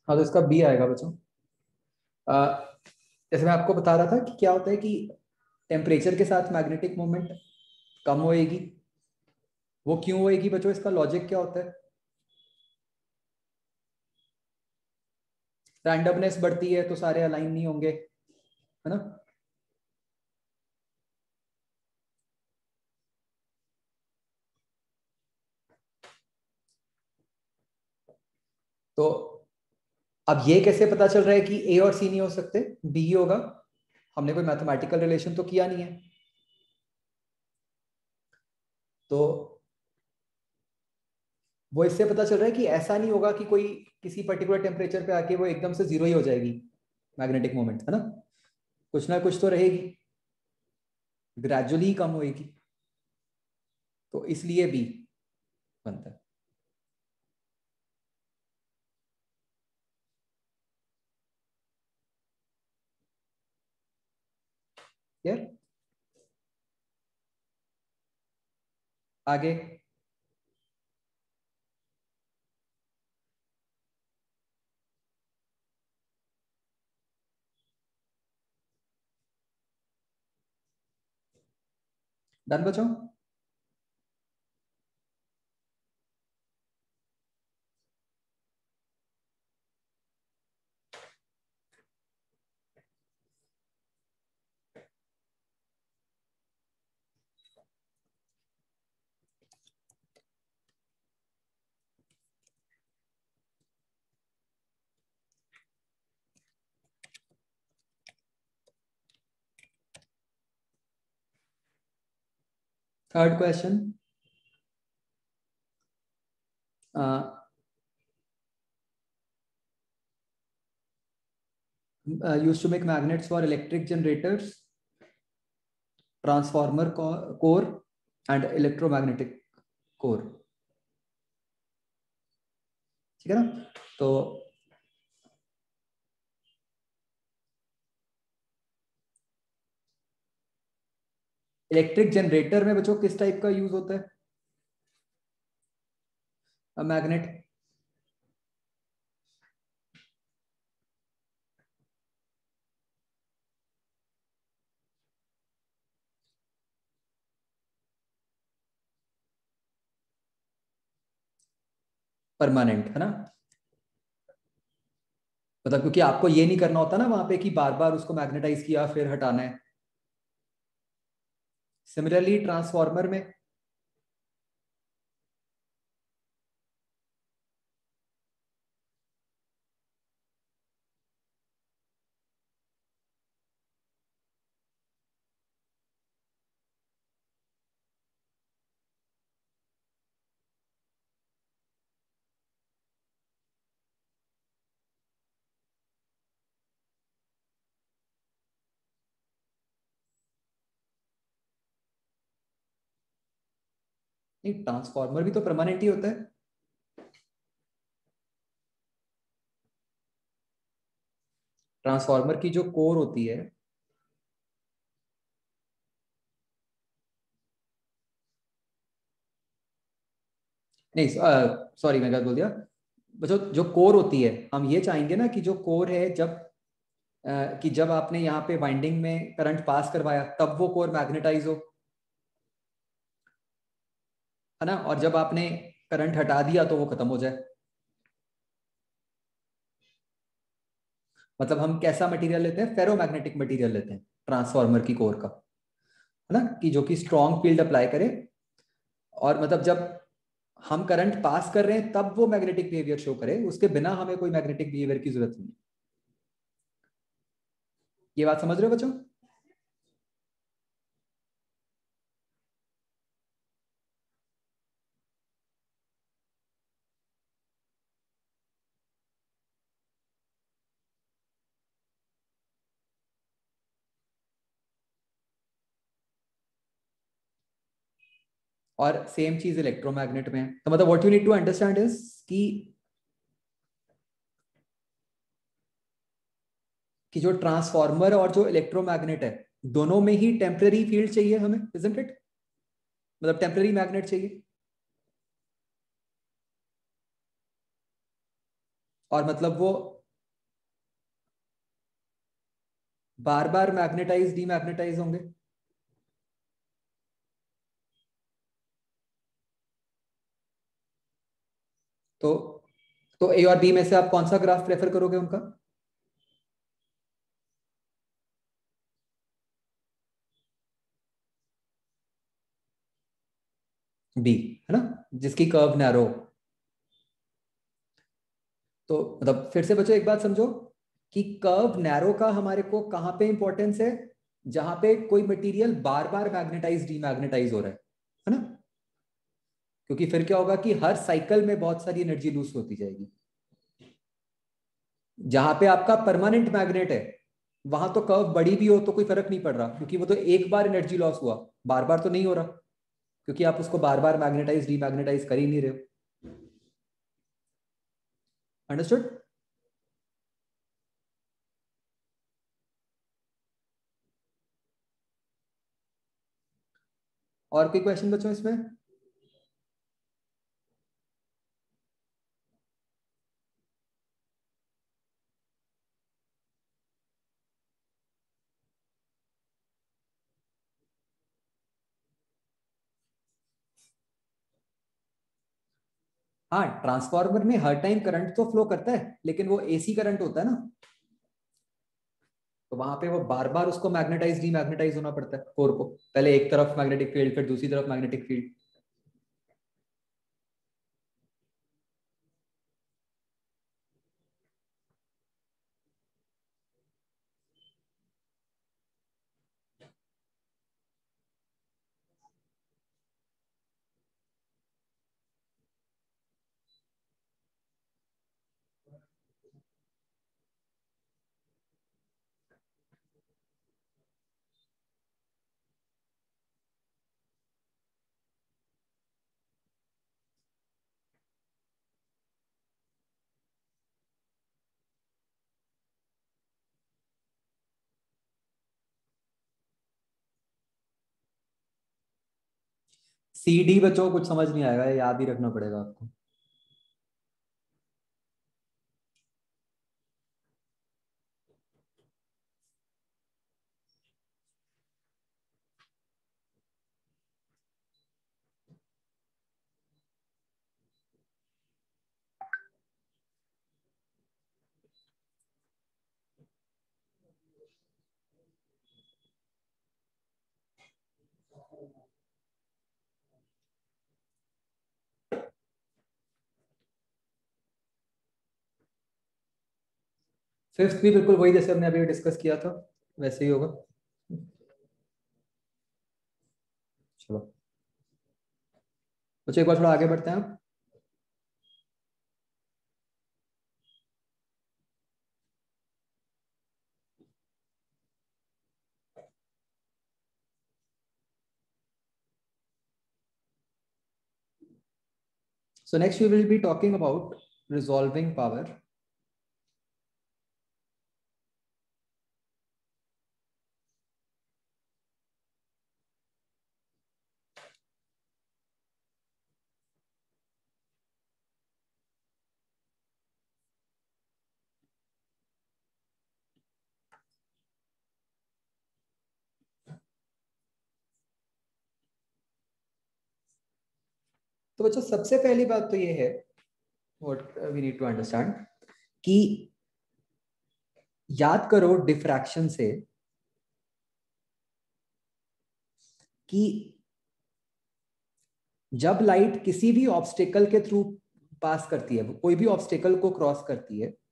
हाँ तो इसका बी आएगा बच्चों। जैसे मैं आपको बता रहा था कि क्या होता है कि टेम्परेचर के साथ मैग्नेटिक मोमेंट कम होएगी। वो क्यों होएगी बच्चों, इसका लॉजिक क्या होता है? रैंडमनेस बढ़ती है तो सारे अलाइन नहीं होंगे, है ना। तो अब ये कैसे पता चल रहा है कि ए और सी नहीं हो सकते, बी ही होगा? हमने कोई मैथमेटिकल रिलेशन तो किया नहीं है। तो वो इससे पता चल रहा है कि ऐसा नहीं होगा कि कोई किसी पर्टिकुलर टेम्परेचर पे आके वो एकदम से जीरो ही हो जाएगी मैग्नेटिक मोमेंट, है ना। कुछ ना कुछ तो रहेगी, ग्रेजुअली कम होएगी। तो इसलिए बी बनता है। यार आगे डन बच्चों। Third question, used to make magnets for electric generators, transformer core and electromagnetic core। ठीक है ना। तो इलेक्ट्रिक जनरेटर में बच्चों किस टाइप का यूज होता है मैग्नेट? परमानेंट, है ना। मतलब क्योंकि आपको ये नहीं करना होता ना वहां पे कि बार बार उसको मैग्नेटाइज किया फिर हटाना है। सिमिलरली ट्रांसफॉर्मर में नहीं, ट्रांसफॉर्मर भी तो परमानेंट ही होता है। ट्रांसफॉर्मर की जो कोर होती है, नहीं सॉरी मैं गलत बोल दिया बच्चों। जो कोर होती है, हम ये चाहेंगे ना कि जो कोर है जब कि जब आपने यहाँ पे वाइंडिंग में करंट पास करवाया तब वो कोर मैग्नेटाइज हो, है ना। और जब आपने करंट हटा दिया तो वो खत्म हो जाए। मतलब हम कैसा मटेरियल लेते हैं, फेरोमैग्नेटिक मटेरियल लेते हैं ट्रांसफार्मर की कोर का, है ना, कि जो कि स्ट्रॉन्ग फील्ड अप्लाई करे। और मतलब जब हम करंट पास कर रहे हैं तब वो मैग्नेटिक बिहेवियर शो करे, उसके बिना हमें कोई मैग्नेटिक बिहेवियर की जरूरत नहीं। ये बात समझ रहे हो बच्चों? और सेम चीज इलेक्ट्रोमैग्नेट में है। तो मतलब what you need to understand is कि जो ट्रांसफॉर्मर और जो इलेक्ट्रोमैग्नेट है दोनों में ही टेम्पररी फील्ड चाहिए हमें, इजंट इट? मतलब टेम्पररी मैग्नेट चाहिए। और मतलब वो बार बार मैग्नेटाइज डीमैग्नेटाइज होंगे। तो ए और बी में से आप कौन सा ग्राफ प्रेफर करोगे उनका? बी, है ना, जिसकी कर्व नैरो। तो मतलब फिर से बच्चों एक बात समझो कि कर्व नैरो का हमारे को कहां पे इंपॉर्टेंस है? जहां पे कोई मटेरियल बार बार मैग्नेटाइज डीमैग्नेटाइज हो रहा है ना? क्योंकि फिर क्या होगा कि हर साइकिल में बहुत सारी एनर्जी लूज होती जाएगी। जहां पे आपका परमानेंट मैग्नेट है वहां तो कर्व बड़ी भी हो तो कोई फर्क नहीं पड़ रहा, क्योंकि वो तो एक बार एनर्जी लॉस हुआ, बार बार तो नहीं हो रहा, क्योंकि आप उसको बार बार मैग्नेटाइज डीमैग्नेटाइज कर ही नहीं रहे हो। अंडरस्टूड? और कोई क्वेश्चन बच्चों इसमें? हाँ, ट्रांसफार्मर में हर टाइम करंट तो फ्लो करता है, लेकिन वो एसी करंट होता है ना, तो वहां पे वो बार बार उसको मैग्नेटाइज डीमैग्नेटाइज होना पड़ता है कोर को, पहले एक तरफ मैग्नेटिक फील्ड फिर दूसरी तरफ मैग्नेटिक फील्ड। सी डी बच्चों को कुछ समझ नहीं आएगा, याद ही रखना पड़ेगा आपको। फिफ्थ भी बिल्कुल वही जैसे हमने अभी डिस्कस किया था, वैसे ही होगा। चलो बच्चों एक बार थोड़ा आगे बढ़ते हैं आप। So next we will be talking about resolving power. तो बच्चों सबसे पहली बात तो ये है, what we need to understand, कि याद करो डिफ्रैक्शन से कि जब लाइट किसी भी ऑब्स्टेकल के थ्रू पास करती है, कोई भी ऑब्स्टेकल को क्रॉस करती है,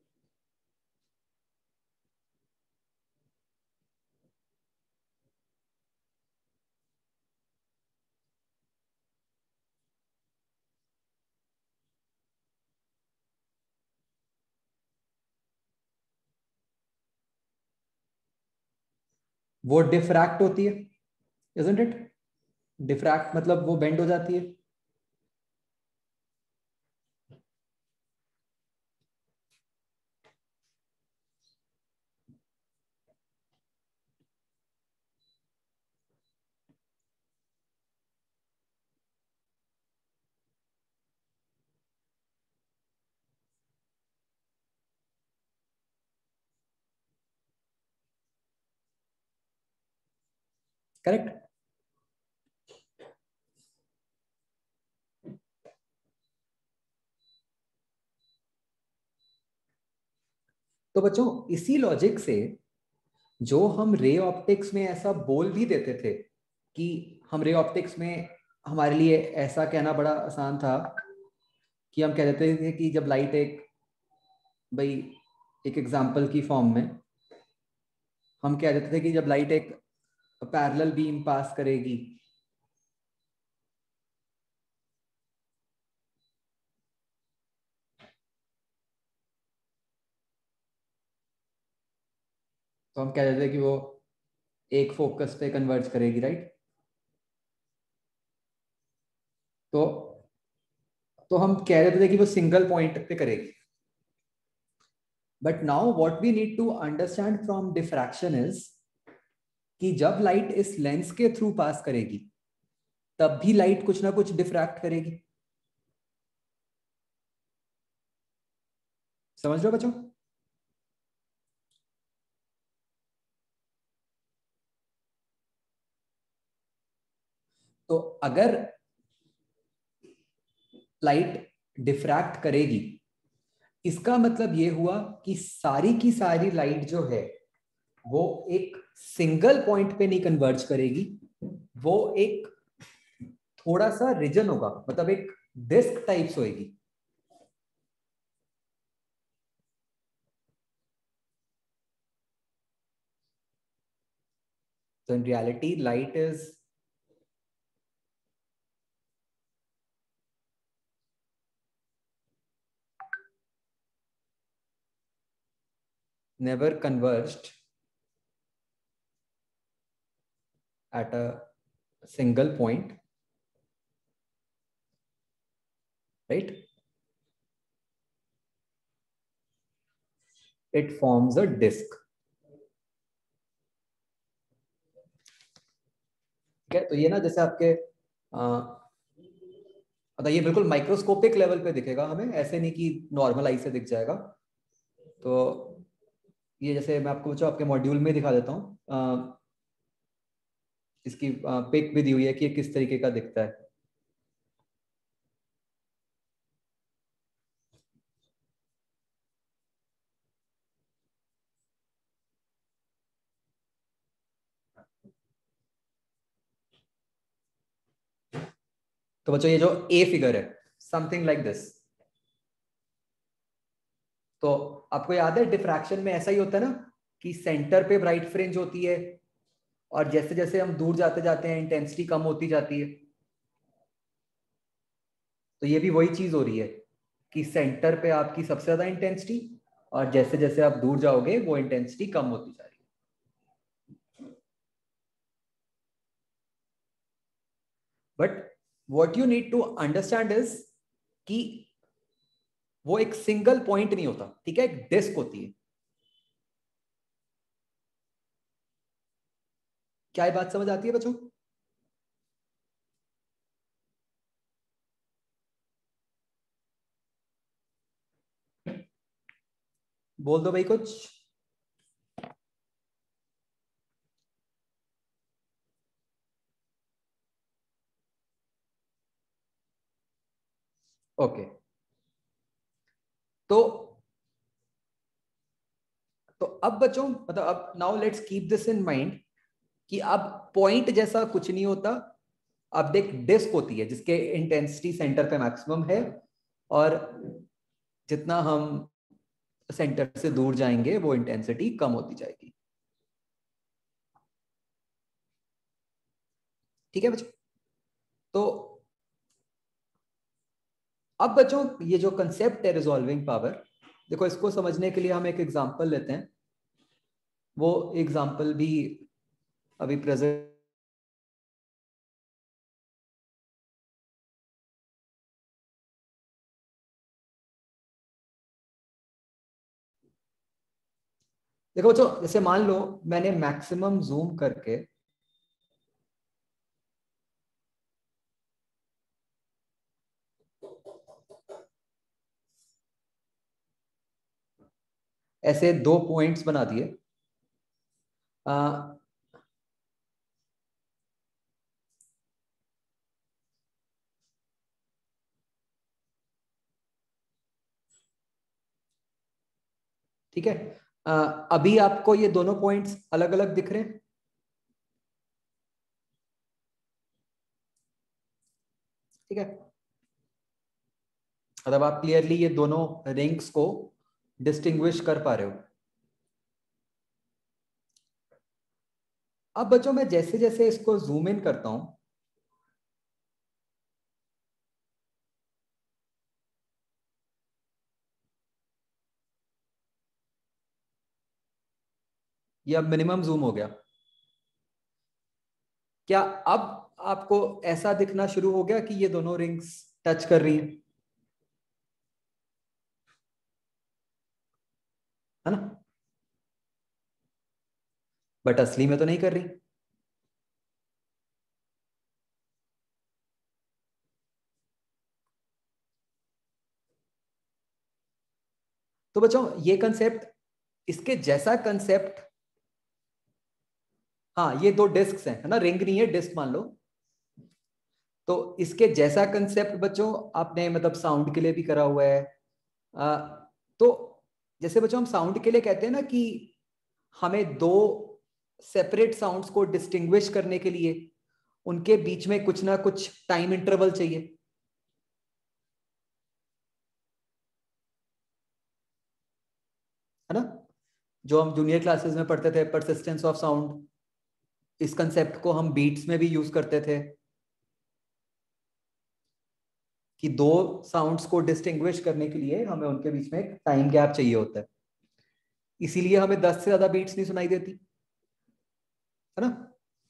वो डिफ्रैक्ट होती है, इजंट इट? डिफ्रैक्ट मतलब वो बेंड हो जाती है। करेक्ट? तो बच्चों इसी लॉजिक से जो हम रे ऑप्टिक्स में ऐसा बोल भी देते थे कि हम रे ऑप्टिक्स में, हमारे लिए ऐसा कहना बड़ा आसान था कि हम कह देते थे कि जब लाइट भाई एक एग्जांपल की फॉर्म में हम कह देते थे कि जब लाइट एक पैरेलल बीम पास करेगी तो हम कह देते थे कि वो एक फोकस पे कन्वर्ज करेगी, राइट? तो हम कह देते थे कि वो सिंगल पॉइंट पे करेगी। But now what we need to understand from diffraction is कि जब लाइट इस लेंस के थ्रू पास करेगी तब भी लाइट कुछ ना कुछ डिफ्रैक्ट करेगी। समझ लो बच्चों? तो अगर लाइट डिफ्रैक्ट करेगी इसका मतलब ये हुआ कि सारी की सारी लाइट जो है वो एक सिंगल पॉइंट पे नहीं कन्वर्ज करेगी, वो एक थोड़ा सा रीजन होगा, मतलब एक डिस्क टाइप्स होगी। So in reality, light is never converged at a single point, right? It forms a disk. ठीक है? तो ये ना जैसे आपके मतलब ये बिल्कुल माइक्रोस्कोपिक लेवल पे दिखेगा हमें, ऐसे नहीं कि नॉर्मल आई से दिख जाएगा। तो ये जैसे मैं आपको आपके मॉड्यूल में दिखा देता हूँ, इसकी पिक भी दी हुई है कि ये किस तरीके का दिखता है। तो बच्चों ये जो ए फिगर है समथिंग लाइक दिस। तो आपको याद है डिफ्रैक्शन में ऐसा ही होता है ना कि सेंटर पे ब्राइट फ्रिंज होती है और जैसे जैसे हम दूर जाते जाते हैं इंटेंसिटी कम होती जाती है। तो ये भी वही चीज हो रही है कि सेंटर पे आपकी सबसे ज्यादा इंटेंसिटी और जैसे जैसे आप दूर जाओगे वो इंटेंसिटी कम होती जा रही है। But what you need to understand is कि वो एक सिंगल पॉइंट नहीं होता, ठीक है? एक डिस्क होती है। क्या ये बात समझ आती है बच्चों? बोल दो भाई कुछ। ओके तो अब बच्चों मतलब अब now let's keep this in mind कि अब पॉइंट जैसा कुछ नहीं होता। अब देख डिस्क होती है जिसके इंटेंसिटी सेंटर पे मैक्सिमम है और जितना हम सेंटर से दूर जाएंगे वो इंटेंसिटी कम होती जाएगी। ठीक है बच्चों? तो अब बच्चों ये जो कंसेप्ट है रिजॉल्विंग पावर, देखो इसको समझने के लिए हम एक एग्जांपल लेते हैं। वो एग्जांपल भी अभी प्रेजेंट देखो बच्चों, जैसे मान लो मैंने मैक्सिमम जूम करके ऐसे दो पॉइंट्स बना दिए। ठीक है, अभी आपको ये दोनों पॉइंट्स अलग अलग दिख रहे हैं? ठीक है, मतलब आप क्लियरली ये दोनों रिंग्स को डिस्टिंग्विश कर पा रहे हो। अब बच्चों मैं जैसे जैसे इसको जूम इन करता हूं, ये अब मिनिमम जूम हो गया। क्या अब आपको ऐसा दिखना शुरू हो गया कि ये दोनों रिंग्स टच कर रही हैं? है ना? बट असली में तो नहीं कर रही। तो बच्चों ये कंसेप्ट, इसके जैसा कंसेप्ट, हाँ ये दो डिस्क्स हैं, है ना, रिंग नहीं है, डिस्क मान लो। तो इसके जैसा कंसेप्ट बच्चों आपने मतलब साउंड के लिए भी करा हुआ है। तो जैसे बच्चों हम साउंड के लिए कहते हैं ना कि हमें दो सेपरेट साउंड्स को डिस्टिंग्विश करने के लिए उनके बीच में कुछ ना कुछ टाइम इंटरवल चाहिए, है ना? जो हम जूनियर क्लासेस में पढ़ते थे, परसिस्टेंस ऑफ साउंड, इस कंसेप्ट को हम बीट्स में भी यूज करते थे कि दो साउंड्स को डिस्टिंग्विश करने के लिए हमें उनके बीच में एक टाइम गैप चाहिए होता है, इसीलिए हमें 10 से ज्यादा बीट्स नहीं सुनाई देती, है ना?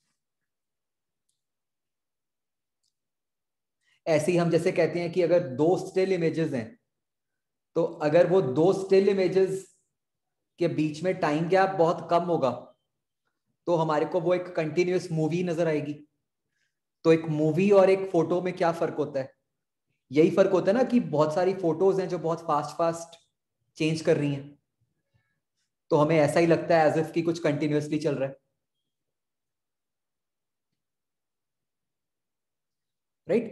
ऐसे ही हम जैसे कहते हैं कि अगर दो स्टिल इमेजेस हैं, तो अगर वो दो स्टिल इमेजेस के बीच में टाइम गैप बहुत कम होगा तो हमारे को वो एक कंटिन्यूअस मूवी नजर आएगी। तो एक मूवी और एक फोटो में क्या फर्क होता है? यही फर्क होता है ना कि बहुत सारी फोटोज हैं जो बहुत फास्ट फास्ट चेंज कर रही हैं, तो हमें ऐसा ही लगता है एज इफ कि कुछ कंटिन्यूअसली चल रहा है, राइट?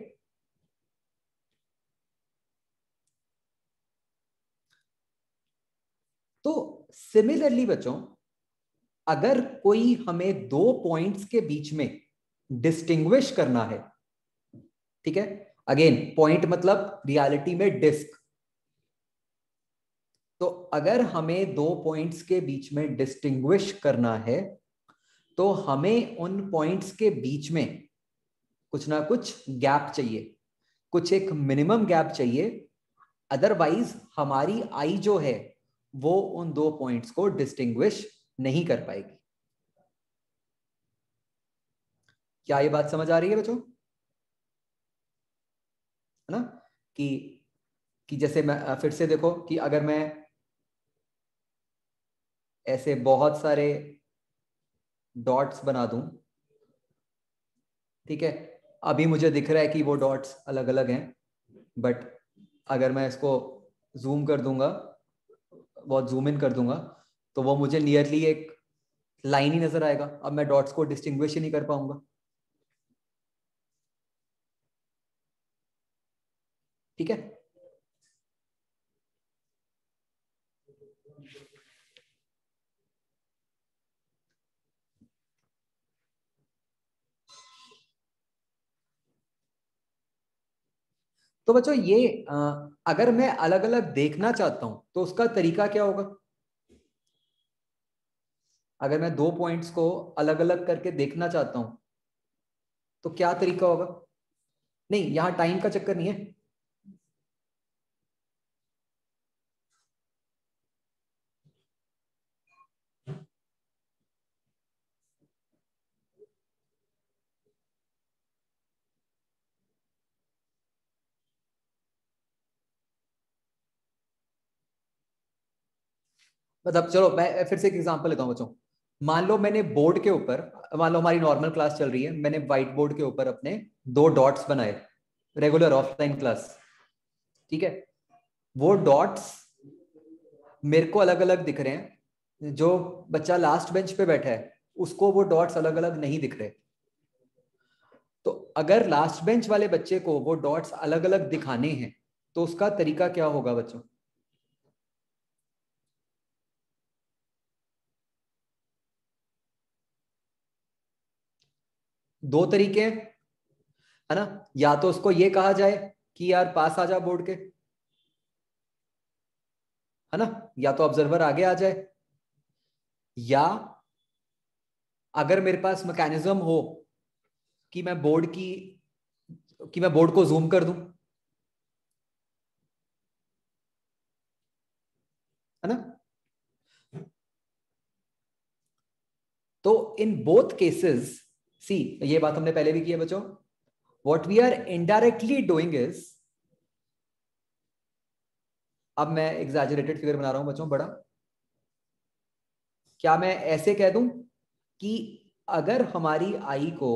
तो सिमिलरली बच्चों, अगर कोई हमें दो पॉइंट्स के बीच में डिस्टिंग्विश करना है, ठीक है, अगेन पॉइंट मतलब रियलिटी में डिस्क, तो अगर हमें दो पॉइंट्स के बीच में डिस्टिंग्विश करना है तो हमें उन पॉइंट्स के बीच में कुछ ना कुछ गैप चाहिए, कुछ एक मिनिमम गैप चाहिए, अदरवाइज हमारी आई जो है वो उन दो पॉइंट्स को डिस्टिंग्विश नहीं कर पाएगी। क्या ये बात समझ आ रही है बच्चों? है ना? कि जैसे मैं फिर से देखो कि अगर मैं ऐसे बहुत सारे डॉट्स बना दूं, ठीक है, अभी मुझे दिख रहा है कि वो डॉट्स अलग अलग हैं, बट अगर मैं इसको जूम कर दूंगा, बहुत जूम इन कर दूंगा, तो वो मुझे नियरली एक लाइन ही नजर आएगा। अब मैं डॉट्स को डिस्टिंग्विश ही नहीं कर पाऊंगा, ठीक है? तो बच्चों ये अगर मैं अलग अलग देखना चाहता हूं तो उसका तरीका क्या होगा? अगर मैं दो पॉइंट्स को अलग अलग करके देखना चाहता हूं तो क्या तरीका होगा? नहीं, यहां टाइम का चक्कर नहीं है, मतलब चलो मैं फिर से एक एग्जांपल लेता हूं बच्चों। मान लो मैंने बोर्ड के ऊपर, मान लो हमारी नॉर्मल क्लास चल रही है, मैंने व्हाइट बोर्ड के ऊपर अपने दो डॉट्स बनाए, रेगुलर ऑफलाइन क्लास, ठीक है, वो डॉट्स मेरे को अलग अलग दिख रहे हैं, जो बच्चा लास्ट बेंच पे बैठा है उसको वो डॉट्स अलग अलग नहीं दिख रहे। तो अगर लास्ट बेंच वाले बच्चे को वो डॉट्स अलग अलग दिखाने हैं तो उसका तरीका क्या होगा बच्चों? दो तरीके हैं, है ना। या तो उसको ये कहा जाए कि यार पास आ जा बोर्ड के, है ना, या तो ऑब्जर्वर आगे आ जाए, या अगर मेरे पास मैकेनिज्म हो कि मैं बोर्ड को जूम कर दूं, है ना। तो इन बोथ केसेस, सी, ये बात हमने पहले भी की है बच्चों, what we are indirectly doing is, अब मैं एग्जैजरेटेड फिगर बना रहा हूं बच्चों बड़ा, क्या मैं ऐसे कह दूं कि अगर हमारी आई को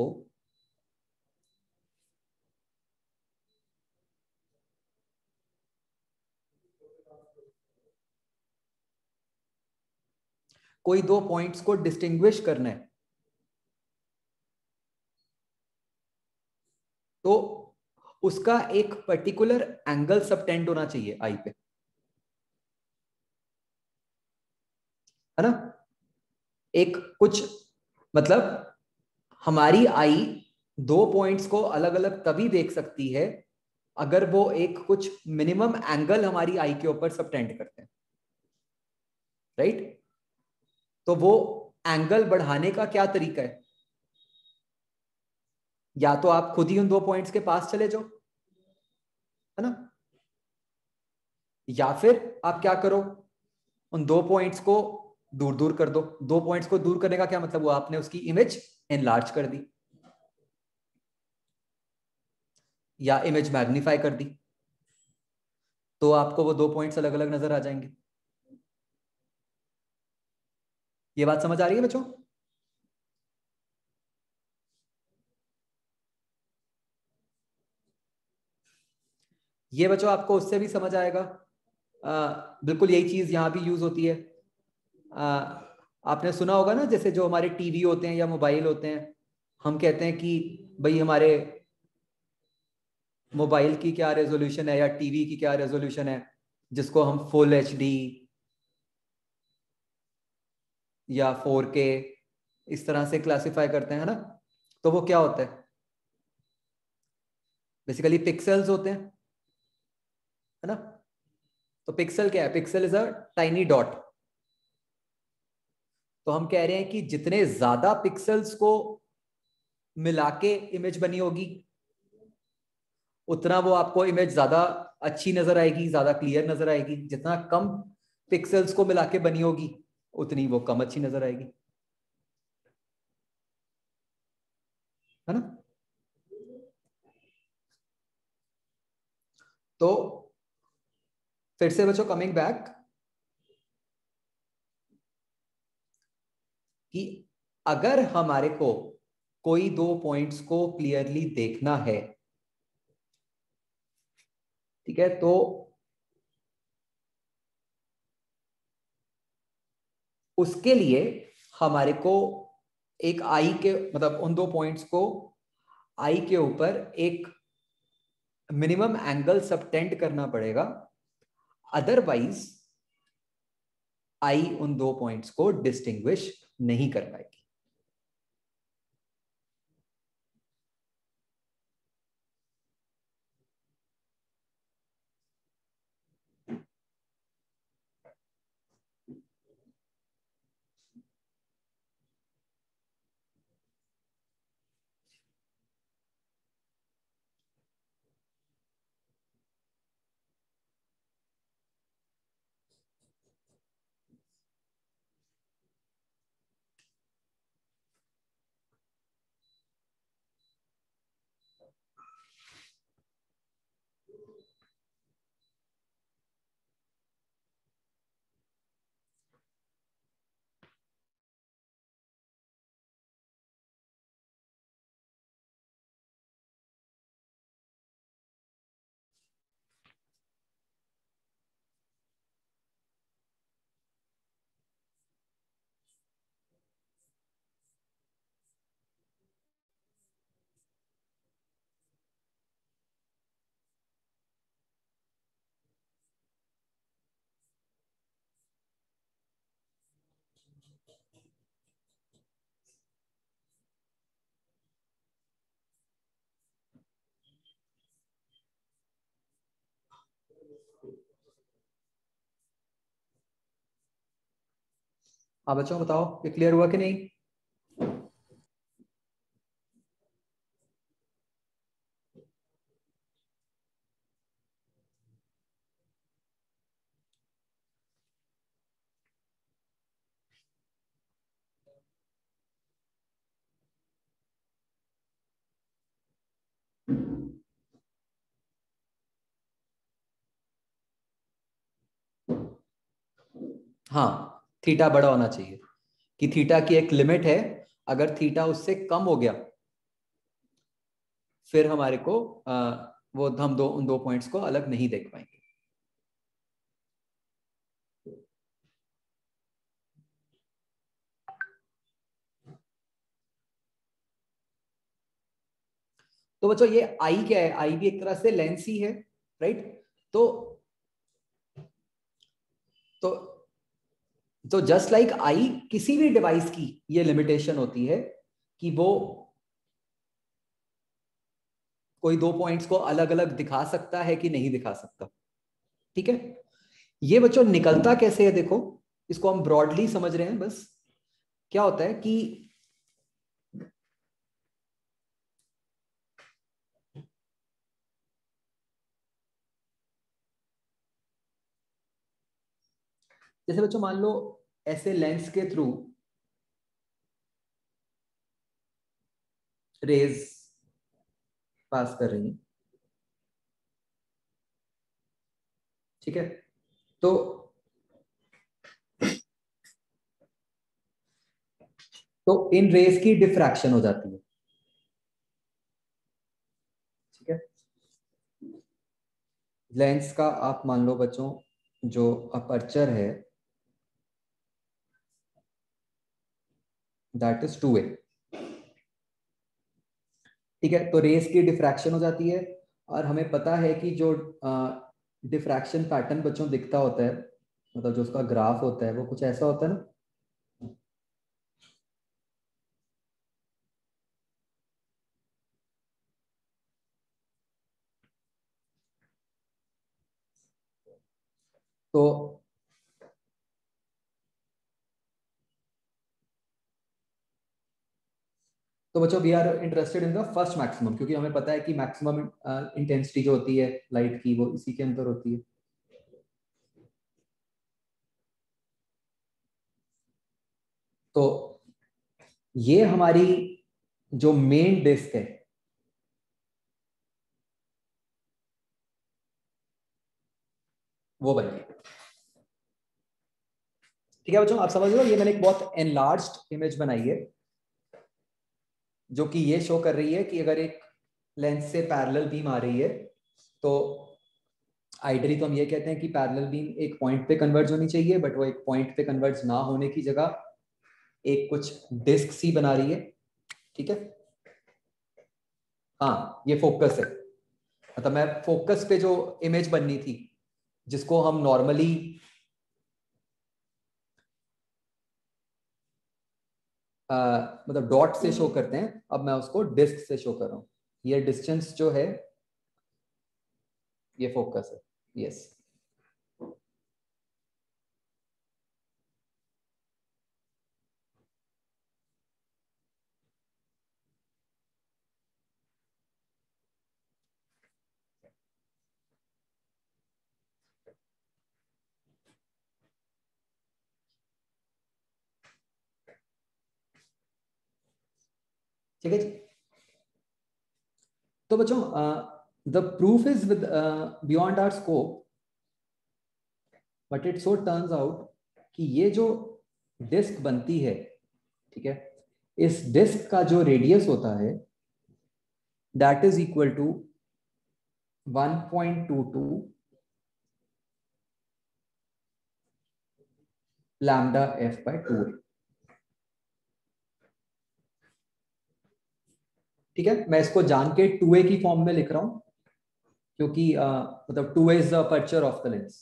कोई दो पॉइंट्स को डिस्टिंग्विश करना है, तो उसका एक पर्टिकुलर एंगल सबटेंड होना चाहिए आई पे, है ना। एक कुछ मतलब हमारी आई दो पॉइंट्स को अलग अलग तभी देख सकती है अगर वो एक कुछ मिनिमम एंगल हमारी आई के ऊपर सबटेंड करते हैं, राइट। तो वो एंगल बढ़ाने का क्या तरीका है, या तो आप खुद ही उन दो पॉइंट्स के पास चले जाओ, है ना, या फिर आप क्या करो, उन दो पॉइंट्स को दूर दूर कर दो। दो पॉइंट्स को दूर करने का क्या मतलब हुआ, आपने उसकी इमेज एनलार्ज कर दी या इमेज मैग्नीफाई कर दी, तो आपको वो दो पॉइंट्स अलग अलग नजर आ जाएंगे। ये बात समझ आ रही है बच्चों। ये बच्चों आपको उससे भी समझ आएगा, बिल्कुल यही चीज यहां भी यूज होती है। आ, आपने सुना होगा ना, जैसे जो हमारे टीवी होते हैं या मोबाइल होते हैं, हम कहते हैं कि भाई हमारे मोबाइल की क्या रेजोल्यूशन है या टीवी की क्या रेजोल्यूशन है, जिसको हम फुल एचडी या 4K इस तरह से क्लासिफाई करते हैं ना। तो वो क्या होता है, बेसिकली पिक्सेल्स होते हैं, है ना। तो पिक्सल क्या है, pixel is a tiny dot. तो हम कह रहे हैं कि जितने ज्यादा पिक्सेल्स को मिला के इमेज बनी होगी, उतना वो आपको इमेज ज्यादा अच्छी नजर आएगी, ज्यादा क्लियर नजर आएगी। जितना कम पिक्सेल्स को मिला के बनी होगी, उतनी वो कम अच्छी नजर आएगी, है ना। तो फिर से बच्चों कमिंग बैक, कि अगर हमारे को कोई दो पॉइंट्स को क्लियरली देखना है, ठीक है, तो उसके लिए हमारे को एक आई के मतलब उन दो पॉइंट्स को आई के ऊपर एक मिनिमम एंगल सबटेंड करना पड़ेगा, अदरवाइज आई उन दो पॉइंट्स को डिस्टिंग्विश नहीं कर पाएगी। हाँ बच्चों बताओ, ये क्लियर हुआ कि नहीं? हाँ, थीटा बड़ा होना चाहिए, कि थीटा की एक लिमिट है, अगर थीटा उससे कम हो गया फिर हमारे को वो हम उन दो पॉइंट्स को अलग नहीं देख पाएंगे। तो बच्चों ये आई क्या है? आई भी एक तरह से लेंस ही है, राइट? तो तो तो जस्ट लाइक आई, किसी भी डिवाइस की ये लिमिटेशन होती है कि वो कोई दो पॉइंट्स को अलग अलग दिखा सकता है कि नहीं दिखा सकता। ठीक है, ये बच्चों निकलता कैसे है? देखो, इसको हम ब्रॉडली समझ रहे हैं बस। क्या होता है कि जैसे बच्चों मान लो ऐसे लेंस के थ्रू रेज पास कर रही हैं, ठीक है? तो इन रेज की डिफ्रैक्शन हो जाती है, ठीक है? लेंस का आप मान लो बच्चों जो अपर्चर है दैट इज 2a, ठीक है? तो रेस की डिफ्रैक्शन हो जाती है, और हमें पता है कि जो डिफ्रैक्शन पैटर्न बच्चों दिखता होता है, मतलब जो उसका ग्राफ होता है वो कुछ ऐसा होता है ना। तो बच्चों we are interested in the first maximum, क्योंकि हमें पता है कि मैक्सिमम इंटेंसिटी जो होती है लाइट की वो इसी के अंदर होती है। तो ये हमारी जो मेन डिस्क है वो बन गई। ठीक है बच्चों, आप समझ लो, ये मैंने एक बहुत एनलार्ज्ड इमेज बनाई है जो कि ये शो कर रही है कि अगर एक लेंस से पैरेलल बीम आ रही है तो आइडली तो हम ये कहते हैं कि पैरेलल बीम एक पॉइंट पे कन्वर्ज होनी चाहिए, बट वो एक पॉइंट पे कन्वर्ज ना होने की जगह एक कुछ डिस्क सी बना रही है, ठीक है? हाँ, ये फोकस है, मतलब मैं फोकस पे जो इमेज बननी थी जिसको हम नॉर्मली मतलब डॉट से शो करते हैं, अब मैं उसको डिस्क से शो कर रहा हूँ। ये डिस्टेंस जो है ये फोकस है, यस। ठीक है जी। तो बच्चों the proof is with beyond our scope, but it so turns out कि ये जो डिस्क बनती है, ठीक है, इस डिस्क का जो रेडियस होता है that is equal to 1.22 lambda f by 2a। ठीक है, मैं इसको जान के 2a की फॉर्म में लिख रहा हूं, क्योंकि मतलब 2a is the aperture of the lens.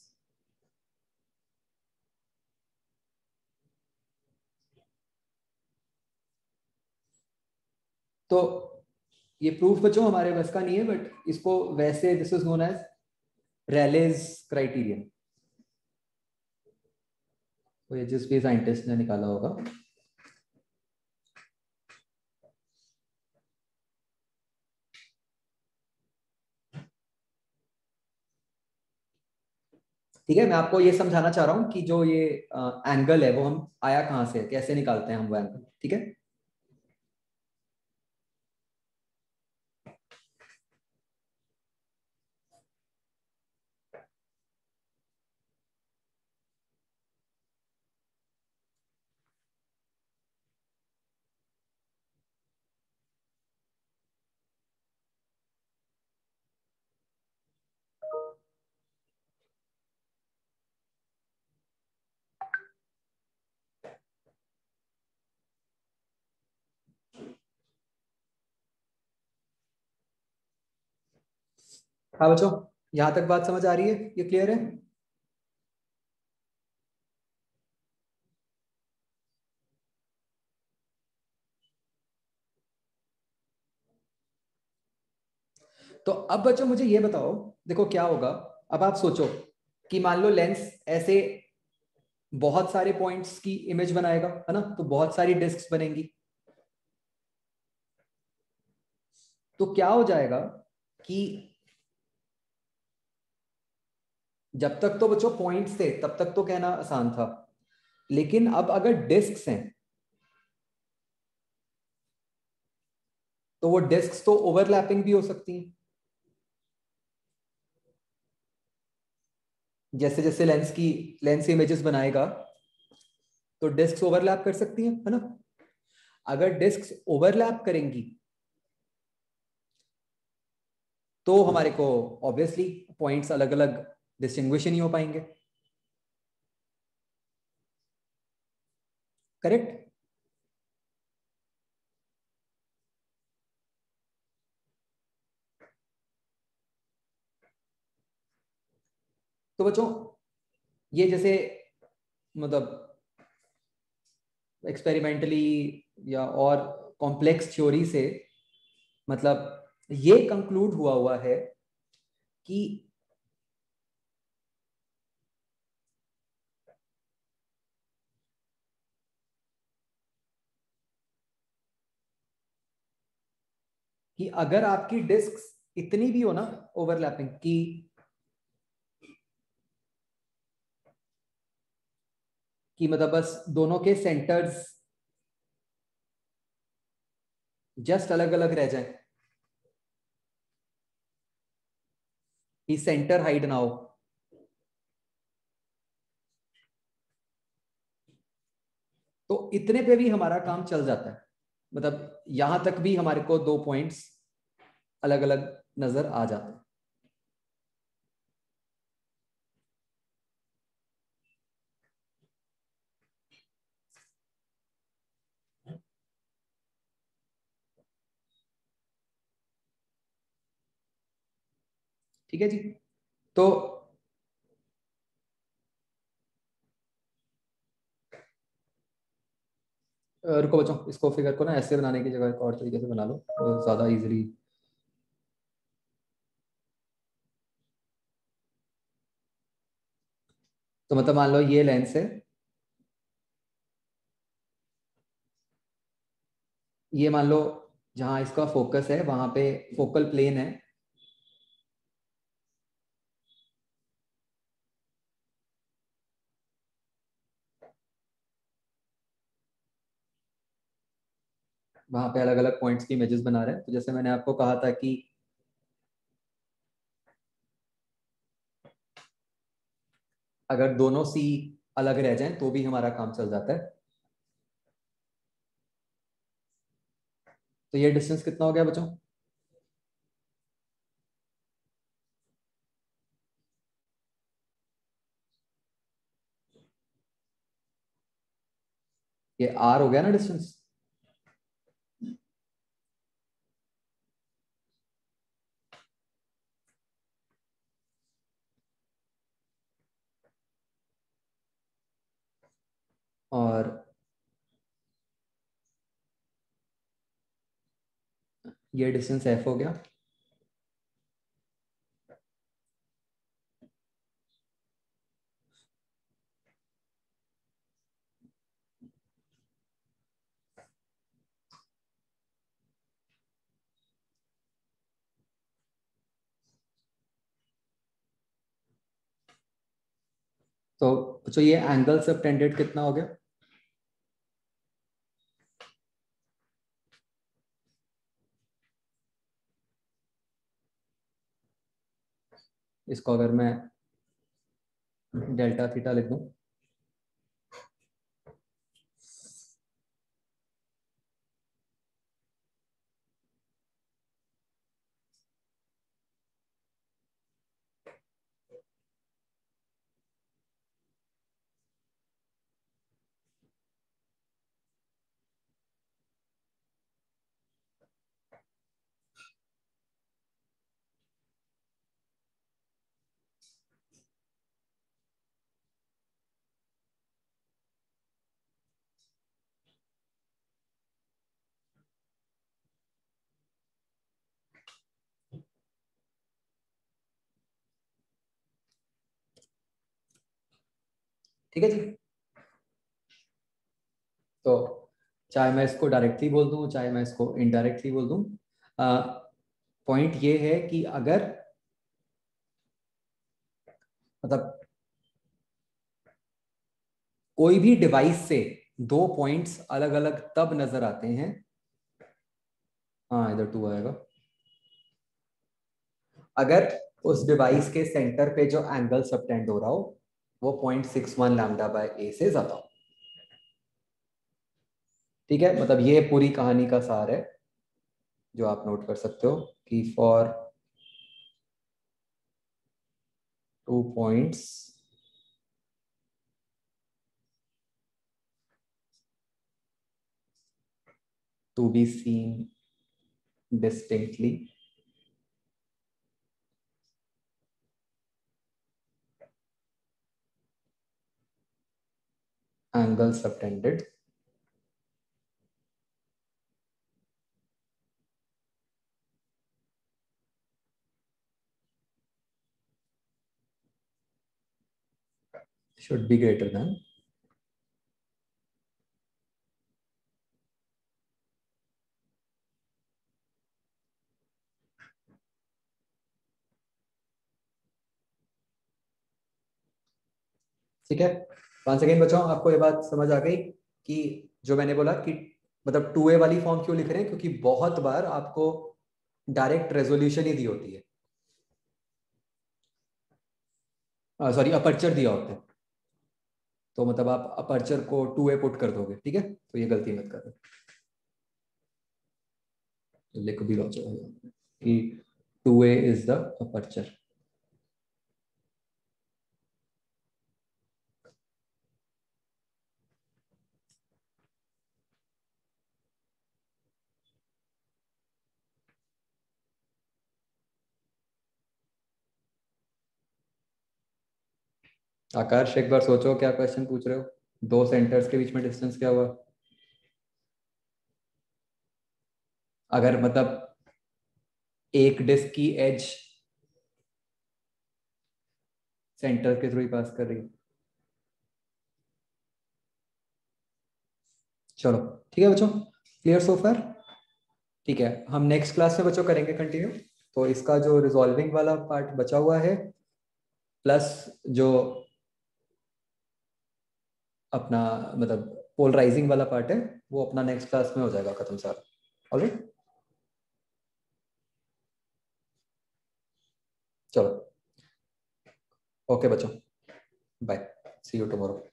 तो ये प्रूफ बच्चों हमारे बस का नहीं है, बट इसको वैसे this is known as Rayleigh's criterion, तो ये जिस भी साइंटिस्ट ने निकाला होगा। ठीक है, मैं आपको ये समझाना चाह रहा हूं कि जो ये एंगल है वो हम आया कहां से, कैसे निकालते हैं हम वो एंगल। ठीक है, हाँ बच्चों, यहां तक बात समझ आ रही है, ये क्लियर है? तो अब बच्चों मुझे ये बताओ, देखो क्या होगा। अब आप सोचो कि मान लो लेंस ऐसे बहुत सारे पॉइंट्स की इमेज बनाएगा, है ना, तो बहुत सारी डिस्क्स बनेंगी। तो क्या हो जाएगा कि जब तक तो बच्चों पॉइंट्स थे तब तक तो कहना आसान था, लेकिन अब अगर डिस्क्स हैं तो वो डिस्क्स तो ओवरलैपिंग भी हो सकती हैं। जैसे जैसे लेंस इमेजेस बनाएगा तो डिस्क्स ओवरलैप कर सकती हैं, है ना। अगर डिस्क्स ओवरलैप करेंगी तो हमारे को ऑब्वियसली पॉइंट्स अलग अलग डिस्टिंग्विश नहीं हो पाएंगे। करेक्ट? तो बच्चों ये जैसे मतलब एक्सपेरिमेंटली या और कॉम्प्लेक्स थ्योरी से मतलब ये कंक्लूड हुआ है कि अगर आपकी डिस्क इतनी भी हो ना ओवरलैपिंग कि मतलब बस दोनों के सेंटर्स जस्ट अलग अलग रह जाए, कि सेंटर हाइड ना हो, तो इतने पे भी हमारा काम चल जाता है। मतलब यहां तक भी हमारे को दो पॉइंट्स अलग अलग नजर आ जाते हैं। ठीक है जी। तो रुको बच्चों, इसको फिगर को ना ऐसे बनाने की जगह एक और तरीके से बना लो तो ज्यादा इजीली। तो मतलब मान लो ये लेंस है, ये मान लो जहां इसका फोकस है वहां पे फोकल प्लेन है, वहां पे अलग अलग पॉइंट्स की इमेजेस बना रहे हैं। तो जैसे मैंने आपको कहा था कि अगर दोनों सी अलग रह जाएं तो भी हमारा काम चल जाता है। तो ये डिस्टेंस कितना हो गया बच्चों? ये आर हो गया ना डिस्टेंस। और ये डिस्टेंस एफ हो गया। तो बच्चों ये एंगल सबटेंडेड कितना हो गया? इसको अगर मैं डेल्टा थीटा लिख दूं, ठीक है जी। तो चाहे मैं इसको डायरेक्टली बोल दूं, चाहे मैं इसको इनडायरेक्टली बोल दूं, पॉइंट ये है कि अगर मतलब कोई भी डिवाइस से दो पॉइंट्स अलग अलग तब नजर आते हैं, हाँ इधर 2 आएगा, अगर उस डिवाइस के सेंटर पे जो एंगल सबटेंड हो रहा हो वो 0.61 लैम्डा बाय ए से ज्यादा हो। ठीक है, मतलब ये पूरी कहानी का सार है जो आप नोट कर सकते हो कि for 2 points to be seen distinctly, angle subtended should be greater than ठीक है। 5 सेकेंड बचाओ, आपको ये बात समझ आ गई कि जो मैंने बोला कि मतलब 2a वाली फॉर्म क्यों लिख रहे हैं, क्योंकि बहुत बार आपको डायरेक्ट रेजोल्यूशन ही दी होती है, सॉरी अपर्चर दिया होता है, तो मतलब आप अपर्चर को 2a पुट कर दोगे, ठीक है, तो ये गलती मत करो, लिख भी लो कि 2a इज द अपर्चर। आकाश एक बार सोचो क्या क्वेश्चन पूछ रहे हो, दो सेंटर्स के बीच में डिस्टेंस क्या हुआ? अगर मतलब एक डिस्क की एज सेंटर के थ्रू ही पास कर रही है। चलो ठीक है बच्चों, क्लियर सो फार? ठीक है, हम नेक्स्ट क्लास में बच्चों करेंगे कंटिन्यू। तो इसका जो रिजॉल्विंग वाला पार्ट बचा हुआ है प्लस जो अपना मतलब पोलराइजिंग वाला पार्ट है वो अपना नेक्स्ट क्लास में हो जाएगा खत्म सारा। ऑलराइट, चलो ओके बच्चों, बाय, सी यू टुमारो।